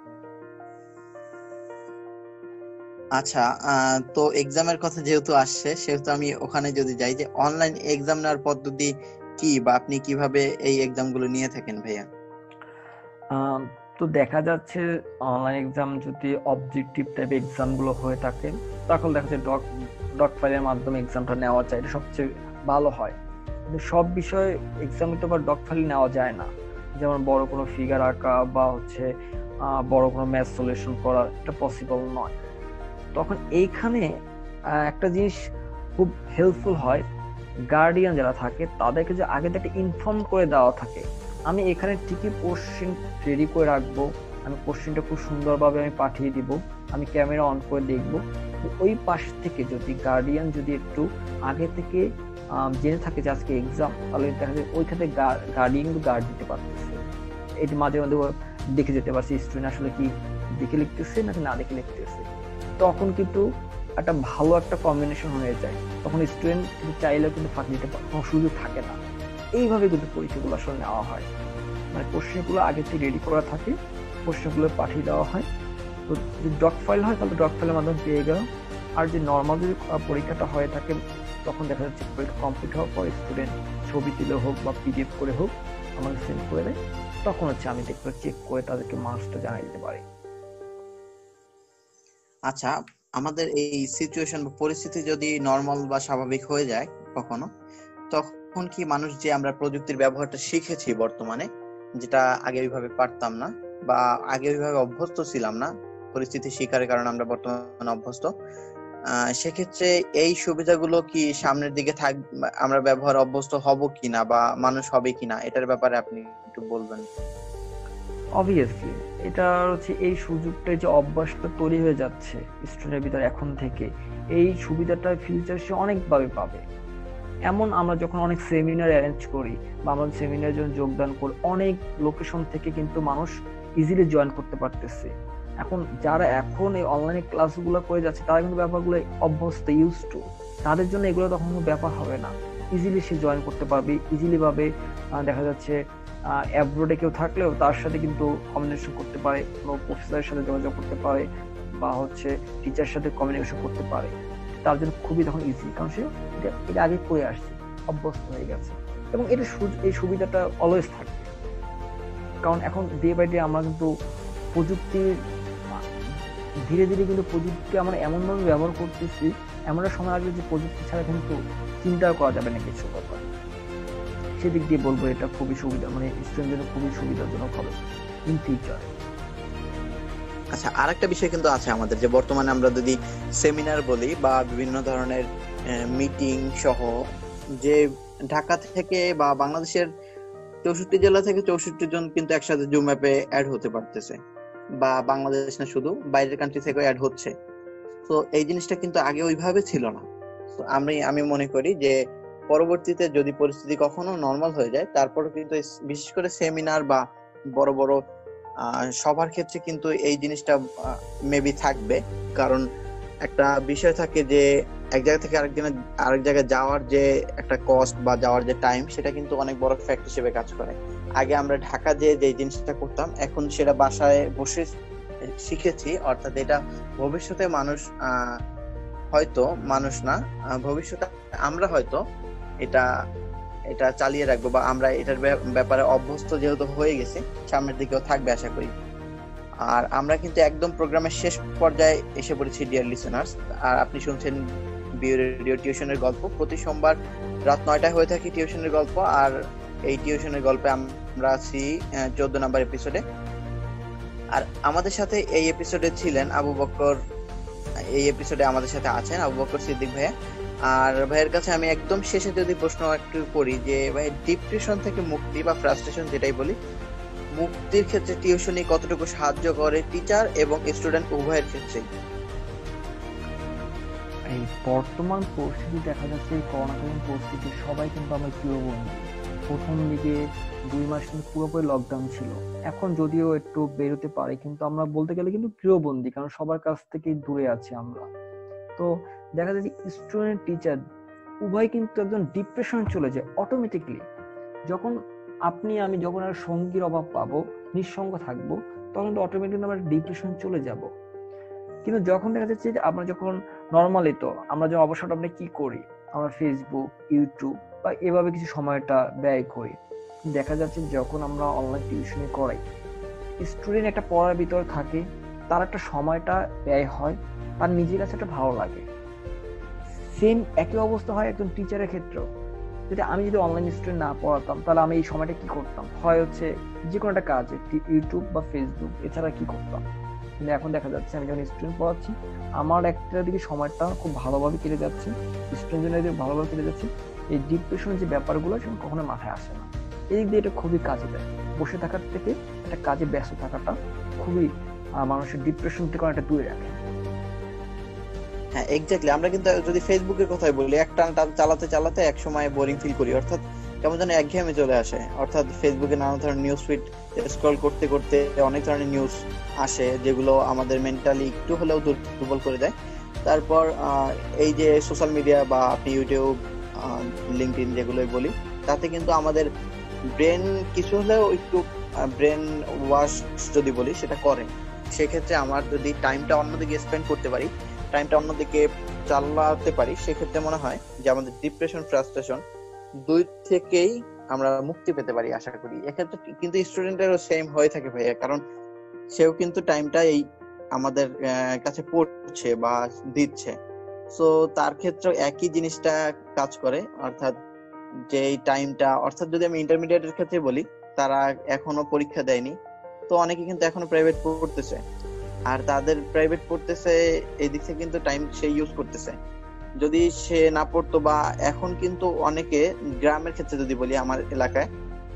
আচ্ছা, আহ, তো এক্সামের কথা যেহেতু আসছে, সেহেতু আমি ওখানে যদি যাই যে অনলাইন এক্সাম নেওয়ার পদ্ধতি কি, বা আপনি কিভাবে এই এক্সাম গুলো নিয়ে থাকেন ভাইয়া? আম, তো দেখা যাচ্ছে অনলাইন এক্সাম যদি অবজেক্টিভ টাইপ এক্সাম গুলো হয়ে থাকে, তখন দেখা যাচ্ছে ডক ডক ফাইলের মাধ্যমে এক্সামটা নেওয়া যায়, এটা সবচেয়ে ভালো হয়। কিন্তু সব বিষয়ে এক্সাম তো আবার ডক ফাইল নেওয়া যায় না, যেমন বড় কোনো ফিগার আঁকা বা হচ্ছে আহ, বড় কোনো ম্যাথ সলিউশন করা, এটা পসিবল নয়। তখন এইখানে আহ, একটা জিনিস খুব হেল্পফুল হয়, গার্ডিয়ান যারা থাকে তাদেরকে যে আগে থেকে ইনফর্ম করে দেওয়া থাকে, আমি এখানে ঠিকই কোশ্চেন রেডি করে রাখবো, আমি কোশ্চেনটা খুব সুন্দরভাবে আমি পাঠিয়ে দিব, আমি ক্যামেরা অন করে দেখবো। ওই পাশ থেকে যদি গার্ডিয়ান যদি একটু আগে থেকে আহ, জেনে থাকে যে আজকে এক্সাম, তাহলে দেখা যায় ওইখানে গার্ডিয়ান কিন্তু গার্ড দিতে পারতেছে। এটি মাঝে মাঝে দেখে যেতে পারছি স্টুডেন্ট আসলে কি দেখে লিখতেছে নাকি না দেখে লিখতেছে। তখন কিন্তু একটা ভালো একটা কম্বিনেশন হয়ে যায়, তখন স্টুডেন্ট কিন্তু চাইলেও কিন্তু ফাঁকি দিতে কোনো সুযোগ থাকে না। এইভাবে কিন্তু পরীক্ষাগুলো আসলে নেওয়া হয়, মানে কোশ্চেনগুলো আগে থেকে রেডি করা থাকে, কোশ্চেনগুলো পাঠিয়ে দেওয়া হয়। তো যদি ডক ফাইল হয় তাহলে ডক ফাইলের মাধ্যমে পেয়ে গেল। আর যে নর্মাল যদি পরীক্ষাটা হয়ে থাকে, তখন দেখা যাচ্ছে পরীক্ষা কমপ্লিট হওয়ার পর স্টুডেন্ট ছবি তুলে হোক বা পিডিএফ করে হোক আমাকে সেন্ড করে দেয়, তখন হচ্ছে আমি দেখতে চেক করে তাদেরকে মার্কসটা জানিয়ে দিতে পারি। আচ্ছা, আমাদের এই সিচুয়েশন বা পরিস্থিতি যদি নর্মাল বা স্বাভাবিক হয়ে যায় কখনো, তখন কি মানুষ যে আমরা প্রযুক্তির ব্যবহারটা শিখেছি বর্তমানে, যেটা আগে ওইভাবে পারতাম না বা আগে ওইভাবে অভ্যস্ত ছিলাম না, পরিস্থিতি শিকারের কারণে আমরা বর্তমানে অভ্যস্ত, আহ সেক্ষেত্রে এই সুবিধাগুলো কি সামনের দিকে থাক, আমরা ব্যবহার অভ্যস্ত হব কিনা বা মানুষ হবে কিনা, এটার ব্যাপারে আপনি একটু বলবেন? অবভিয়াসলি এটা হচ্ছে এই সুযোগটা, যে অভ্যাসটা তৈরি হয়ে যাচ্ছে স্টুডেন্টের ভিতরে এখন থেকে, এই সুবিধাটা ফিউচার সে অনেকভাবে পাবে। এমন আমরা যখন অনেক সেমিনার অ্যারেঞ্জ করি বা আমরা সেমিনারের জন্য যোগদান করি, অনেক লোকেশন থেকে কিন্তু মানুষ ইজিলি জয়েন করতে পারতেছে। এখন যারা এখন এই অনলাইনে ক্লাসগুলো করে যাচ্ছে, তারা কিন্তু ব্যাপারগুলো অভ্যস্ত, ইউজ টু, তাদের জন্য এগুলো তখন কোনো ব্যাপার হবে না, ইজিলি সে জয়েন করতে পারবে ইজিলি ভাবে। দেখা যাচ্ছে অ্যাব্রোডে কেউ থাকলেও তার সাথে কিন্তু কমিউনিকেশন করতে পারে, কোনো প্রফেসরের সাথে যোগাযোগ করতে পারে বা হচ্ছে টিচারের সাথে কমিউনিকেশন করতে পারে, তার জন্য খুবই তখন ইজি, কারণ সে এটা এটা আগে করে আসছে, অভ্যস্ত হয়ে গেছে। এবং এটা এই সুবিধাটা অলওয়েজ থাকবে, কারণ এখন ডে বাই ডে আমরা কিন্তু প্রযুক্তির ধীরে ধীরে কিন্তু প্রযুক্তি আমরা এমনভাবে ব্যবহার করতেছি, এমন একটা সময় আসবে যে প্রযুক্তি ছাড়া কিন্তু চিন্তাও করা যাবে না কিছু ব্যাপার। সেদিক দিয়ে বলবো এটা খুবই সুবিধা, মানে স্টুডেন্টের জন্য খুবই সুবিধাজনক হবে ইন ফিউচার। আচ্ছা, আরেকটা বিষয় কিন্তু আছে আমাদের, যে বর্তমানে আমরা যদি সেমিনার বলি বা বিভিন্ন ধরনের মিটিং সহ, যে ঢাকা থেকে বা বাংলাদেশের চৌষট্টি জেলা থেকে চৌষট্টি জন কিন্তু একসাথে জুম অ্যাপে অ্যাড হতে পারতেছে, বা বাংলাদেশ না শুধু বাইরের কান্ট্রি থেকে অ্যাড হচ্ছে। তো এই জিনিসটা কিন্তু আগে ওইভাবে ছিল না। তো আমি আমি মনে করি যে পরবর্তীতে যদি পরিস্থিতি কখনো নর্মাল হয়ে যায়, তারপরে কিন্তু বিশেষ করে সেমিনার বা বড় বড় সবার ক্ষেত্রে কিন্তু এই জিনিসটা মেবি থাকবে। কারণ একটা বিষয় থাকে যে এক জায়গা থেকে আরেক দিনে আরেক জায়গায় যাওয়ার যে একটা কস্ট বা যাওয়ার যে টাইম, সেটা কিন্তু অনেক বড় ফ্যাক্টর হিসেবে কাজ করে। আগে আমরা ঢাকা যেয়ে যে জিনিসটা করতাম, এখন সেটা বাসায় বসে শিখেছি। অর্থাৎ এটা ভবিষ্যতে মানুষ আহ হয়তো মানুষ না ভবিষ্যতে আমরা হয়তো এটা এটা চালিয়ে রাখবো, বা আমরা এটার ব্যাপারে অভ্যস্ত যেহেতু হয়ে গেছি, সামনের দিকেও থাকবে আশা করি। আর আমরা কিন্তু একদম প্রোগ্রামের শেষ পর্যায়ে এসে পড়েছি ডিয়ার লিসেনার্স। আর আপনি শুনছেন বিউ রেডিও টিউশনের গল্প। প্রতি সোমবার রাত নয়টায় হয়ে থাকে টিউশনের গল্প, আর এই টিউশনের গল্পে আমরা আছি চোদ্দ নম্বর এপিসোডে। আর আমাদের সাথে এই এপিসোডে ছিলেন আবু বকর, এই এপিসোডে আমাদের সাথে আছেন আবু বকর সিদ্দিক ভাইয়া। আর ভাইয়ের কাছে আমি একদম শেষে যদি প্রশ্ন একটু করি যে ভাই, ডিপ্রেশন থেকে মুক্তি বা ফ্রাস্ট্রেশন যেটাই বলি, মুক্তির ক্ষেত্রে টিউশনি কতটুকু সাহায্য করে টিচার এবং স্টুডেন্ট উভয়ের ক্ষেত্রে? বর্তমান পরিস্থিতি দেখা যাচ্ছে, এই করোনাকালীন পরিস্থিতি সবাই কিন্তু আমরা গৃহবন্দী। প্রথম দিকে দুই মাস কিন্তু পুরোপুরি লকডাউন ছিল, এখন যদিও একটু বেরোতে পারি, কিন্তু আমরা বলতে গেলে কিন্তু গৃহবন্দী, কারণ সবার কাছ থেকে দূরে আছি আমরা। তো দেখা যাচ্ছে স্টুডেন্ট টিচার উভয় কিন্তু একজন ডিপ্রেশন চলে যায় অটোমেটিকলি। যখন আপনি আমি যখন আর সঙ্গীর অভাব পাবো, নিঃসঙ্গ থাকবো, তখন তো অটোমেটিক আমরা ডিপ্রেশন চলে যাব। কিন্তু যখন দেখা যাচ্ছে যে আমরা যখন নর্মালি, তো আমরা যখন অবসর আমরা কি করি, আমরা ফেসবুক, ইউটিউব বা এভাবে কিছু সময়টা ব্যয় করি। দেখা যাচ্ছে যখন আমরা অনলাইন টিউশনি করাই, স্টুডেন্ট একটা পড়ার ভিতর থাকে, তার একটা সময়টা ব্যয় হয়, তার নিজের কাছে একটা ভালো লাগে। সেম একই অবস্থা হয় একজন টিচারের ক্ষেত্রেও। যদি আমি যদি অনলাইন স্টুডেন্ট না পড়াতাম, তাহলে আমি এই সময়টা কি করতাম, হয় হচ্ছে যে কোনো একটা কাজ, ইউটিউব বা ফেসবুক, এছাড়া কি করতাম। কিন্তু এখন দেখা যাচ্ছে আমি যখন স্টুডেন্ট পড়াচ্ছি, আমার একটা দিকে সময়টা খুব ভালোভাবে কেটে যাচ্ছে, স্টুডেন্টের দিকে ভালোভাবে কেটে যাচ্ছে। এই ডিপ্রেশনের যে ব্যাপারগুলো সেটা কখনো মাথায় আসে না। এই দিক দিয়ে এটা খুবই কাজে দেয়। বসে থাকার থেকে একটা কাজে ব্যস্ত থাকাটা খুবই মানুষের ডিপ্রেশন থেকে অনেকটা দূরে রাখে। হ্যাঁ, এক্স্যাক্টলি। আমরা কিন্তু যদি ফেসবুকের কথাই বলি, একটা চালাতে চালাতে এক সময় বোরিং ফিল করি, অর্থাৎ কেমন যেন একঘেয়েমি চলে আসে। অর্থাৎ ফেসবুকে নানা ধরনের নিউজ ফিড স্ক্রল করতে করতে অনেক ধরনের নিউজ আসে, যেগুলো আমাদের মেন্টালি একটু হলেও দুর্বল করে দেয়। তারপর এই যে সোশ্যাল মিডিয়া বা আপনি ইউটিউব, লিঙ্কডইন যেগুলোই বলি, তাতে কিন্তু আমাদের ব্রেন কিছু হলেও একটু ব্রেন ওয়াশ যদি বলি সেটা করে। সেক্ষেত্রে আমার যদি টাইমটা অন্যদিকে স্পেন্ড করতে পারি, টাইমটা অন্যদিকে চালাতে পারি, সেক্ষেত্রে মনে হয় যে আমাদের ডিপ্রেশন, ফ্রাস্ট্রেশন দুই থেকেই আমরা মুক্তি পেতে পারি আশা করি। এক্ষেত্রে কিন্তু স্টুডেন্টেরও সেম হয়ে থাকে ভাইয়া, কারণ সেও কিন্তু টাইমটা এই আমাদের কাছে পড়ছে বা দিচ্ছে। সো তার ক্ষেত্রে একই জিনিসটা কাজ করে, অর্থাৎ যে এই টাইমটা, অর্থাৎ যদি আমি ইন্টারমিডিয়েটের ক্ষেত্রে বলি, তারা এখনো পরীক্ষা দেয়নি, তো অনেকে কিন্তু এখনো প্রাইভেট পড়তেছে, আর তাদের প্রাইভেট পড়তেছে এই দিক থেকে কিন্তু টাইম সে ইউজ করতেছে। যদি সে না পড়তো, বা এখন কিন্তু অনেকে গ্রামের ক্ষেত্রে যদি বলি, আমার এলাকায়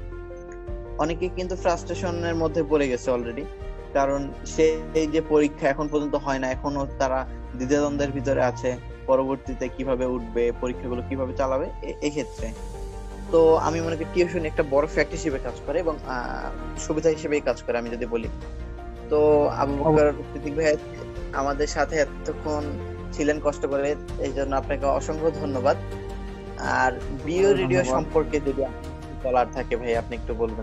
অনেকে কিন্তু ফ্রাস্ট্রেশনের মধ্যে পড়ে গেছে অলরেডি, কারণ সে এই যে পরীক্ষা এখন পর্যন্ত হয় না, এখনো তারা দ্বিধাদ্বন্দ্বের ভিতরে আছে, পরবর্তীতে কিভাবে উঠবে, পরীক্ষাগুলো কিভাবে চালাবে এই ক্ষেত্রে। তো আমি মনে করি টিউশন একটা বড় ফ্যাক্ট হিসেবে কাজ করে এবং সুবিধা হিসেবেই কাজ করে আমি যদি বলি। তো আবু বকর সিদ্দিক ভাই আমাদের সাথে এতক্ষণ ছিলেন কষ্ট করে, এই জন্য আপনাকে অসংখ্য ধন্যবাদ। আর বিও রেডিও সম্পর্কে যদি বলার থাকে ভাই, আপনি একটু বলবেন।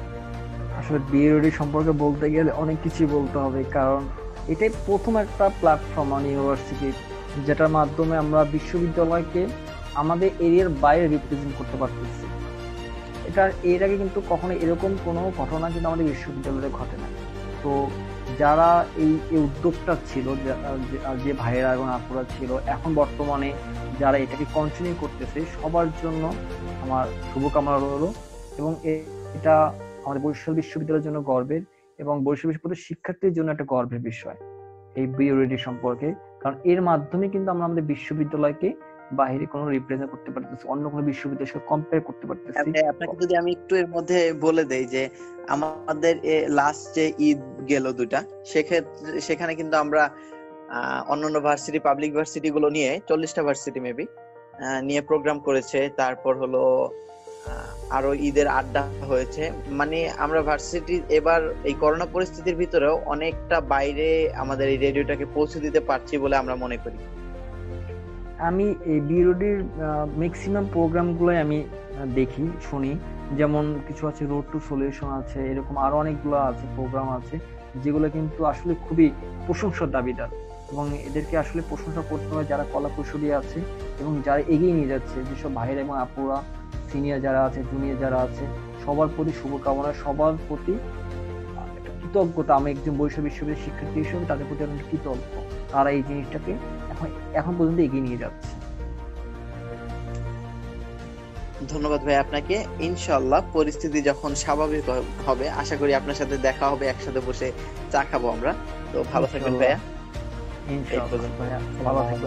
আসলে বিও রেডিও সম্পর্কে বলতে গেলে অনেক কিছু বলতে হবে, কারণ এটাই প্রথম একটা প্ল্যাটফর্ম মানে ইউনিভার্সিটি, যেটার মাধ্যমে আমরা বিশ্ববিদ্যালয়কে আমাদের এরিয়ার বাইরে রিপ্রেজেন্ট করতে পারতেছি। এটা এর আগে কিন্তু কখনো এরকম কোনো ঘটনা কিন্তু আমাদের বিশ্ববিদ্যালয়ে ঘটে না। তো যারা এই উদ্যোগটা ছিল, যে ভাইয়েরা এবং আপুরা ছিল, এখন বর্তমানে যারা এটাকে কন্টিনিউ করতেছে, সবার জন্য আমার শুভকামনা রইল। এবং এটা আমাদের বরিশাল বিশ্ববিদ্যালয়ের জন্য গর্বের, এবং বরিশাল বিশ্ববিদ্যালয়ের শিক্ষার্থীর জন্য একটা গর্বের বিষয় এই বিও রেডিও সম্পর্কে, কারণ এর মাধ্যমে কিন্তু আমরা আমাদের বিশ্ববিদ্যালয়কে বাইরে কোনো রিপ্রেজেন্ট করতে পারতেছি, অন্য কোনো বিশ্ববিদ্যালয়ের সাথে কম্পেয়ার করতে পারতেছি। আপনাকে যদি আমি একটু এর মধ্যে বলে দেই যে আমাদের লাস্ট যে ঈদ গেল দুটা, সেক্ষেত্রে সেখানে কিন্তু আমরা অন্যান্য ভার্সিটি, পাবলিক ভার্সিটি গুলো নিয়ে চল্লিশটা ভার্সিটি মেবি নিয়ে প্রোগ্রাম করেছে। তারপর হলো আরো ঈদের আড্ডা হয়েছে। মানে আমরা ভার্সিটি এবার এই করোনা পরিস্থিতির ভিতরেও অনেকটা বাইরে আমাদের এই রেডিওটাকে পৌঁছে দিতে পারছি বলে আমরা মনে করি। আমি এই বিওডির ম্যাক্সিমাম প্রোগ্রামগুলোই আমি দেখি, শুনি। যেমন কিছু আছে রোড টু সলিউশন আছে, এরকম আরো অনেকগুলো আছে প্রোগ্রাম আছে, যেগুলো কিন্তু আসলে খুবই প্রশংসার দাবিদার, এবং এদেরকে আসলে প্রশংসা করতে হবে যারা কলা কুশলী আছে এবং যারা এগিয়ে নিয়ে যাচ্ছে, যেসব ভাইরা এবং আপুরা, সিনিয়র যারা আছে, জুনিয়র যারা আছে, সবার প্রতি শুভকামনা, সবার প্রতি কৃতজ্ঞতা। আমি একজন বরিশাল বিশ্ববিদ্যালয়ের শিক্ষার্থী হিসেবে তাদের প্রতি আমি কৃতজ্ঞ, তারা এই জিনিসটাকে এখন এখন পর্যন্ত এগিয়ে নিয়ে যাচ্ছে। ধন্যবাদ ভাই আপনাকে। ইনশাআল্লাহ পরিস্থিতি যখন স্বাভাবিক হবে, আশা করি আপনার সাথে দেখা হবে, একসাথে বসে চা খাবো আমরা। তো ভালো থাকবেন ভাইয়া। ইনশাআল্লাহ ভাইয়া, ভালো থাকবেন।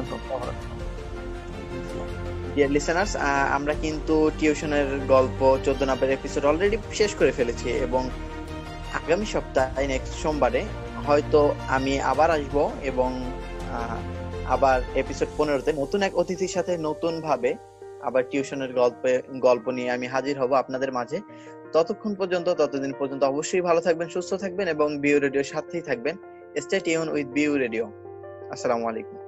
ডিয়ার লিসেনার্স, আমরা কিন্তু টিউশনের গল্প চোদ্দ নাম্বার এপিসোড অলরেডি শেষ করে ফেলেছি, এবং আগামী সপ্তাহে নেক্সট সোমবারে হয়তো আমি আবার আসবো এবং আবার এপিসোড পনেরোতে নতুন এক অতিথির সাথে নতুন ভাবে আবার টিউশনের গল্পে গল্প নিয়ে আমি হাজির হব আপনাদের মাঝে। ততক্ষণ পর্যন্ত ততদিন পর্যন্ত অবশ্যই ভালো থাকবেন, সুস্থ থাকবেন এবং বিউ রেডিওর সাথেই থাকবেন। স্টে টিউন উইথ বিউ রেডিও। আসসালামু আলাইকুম।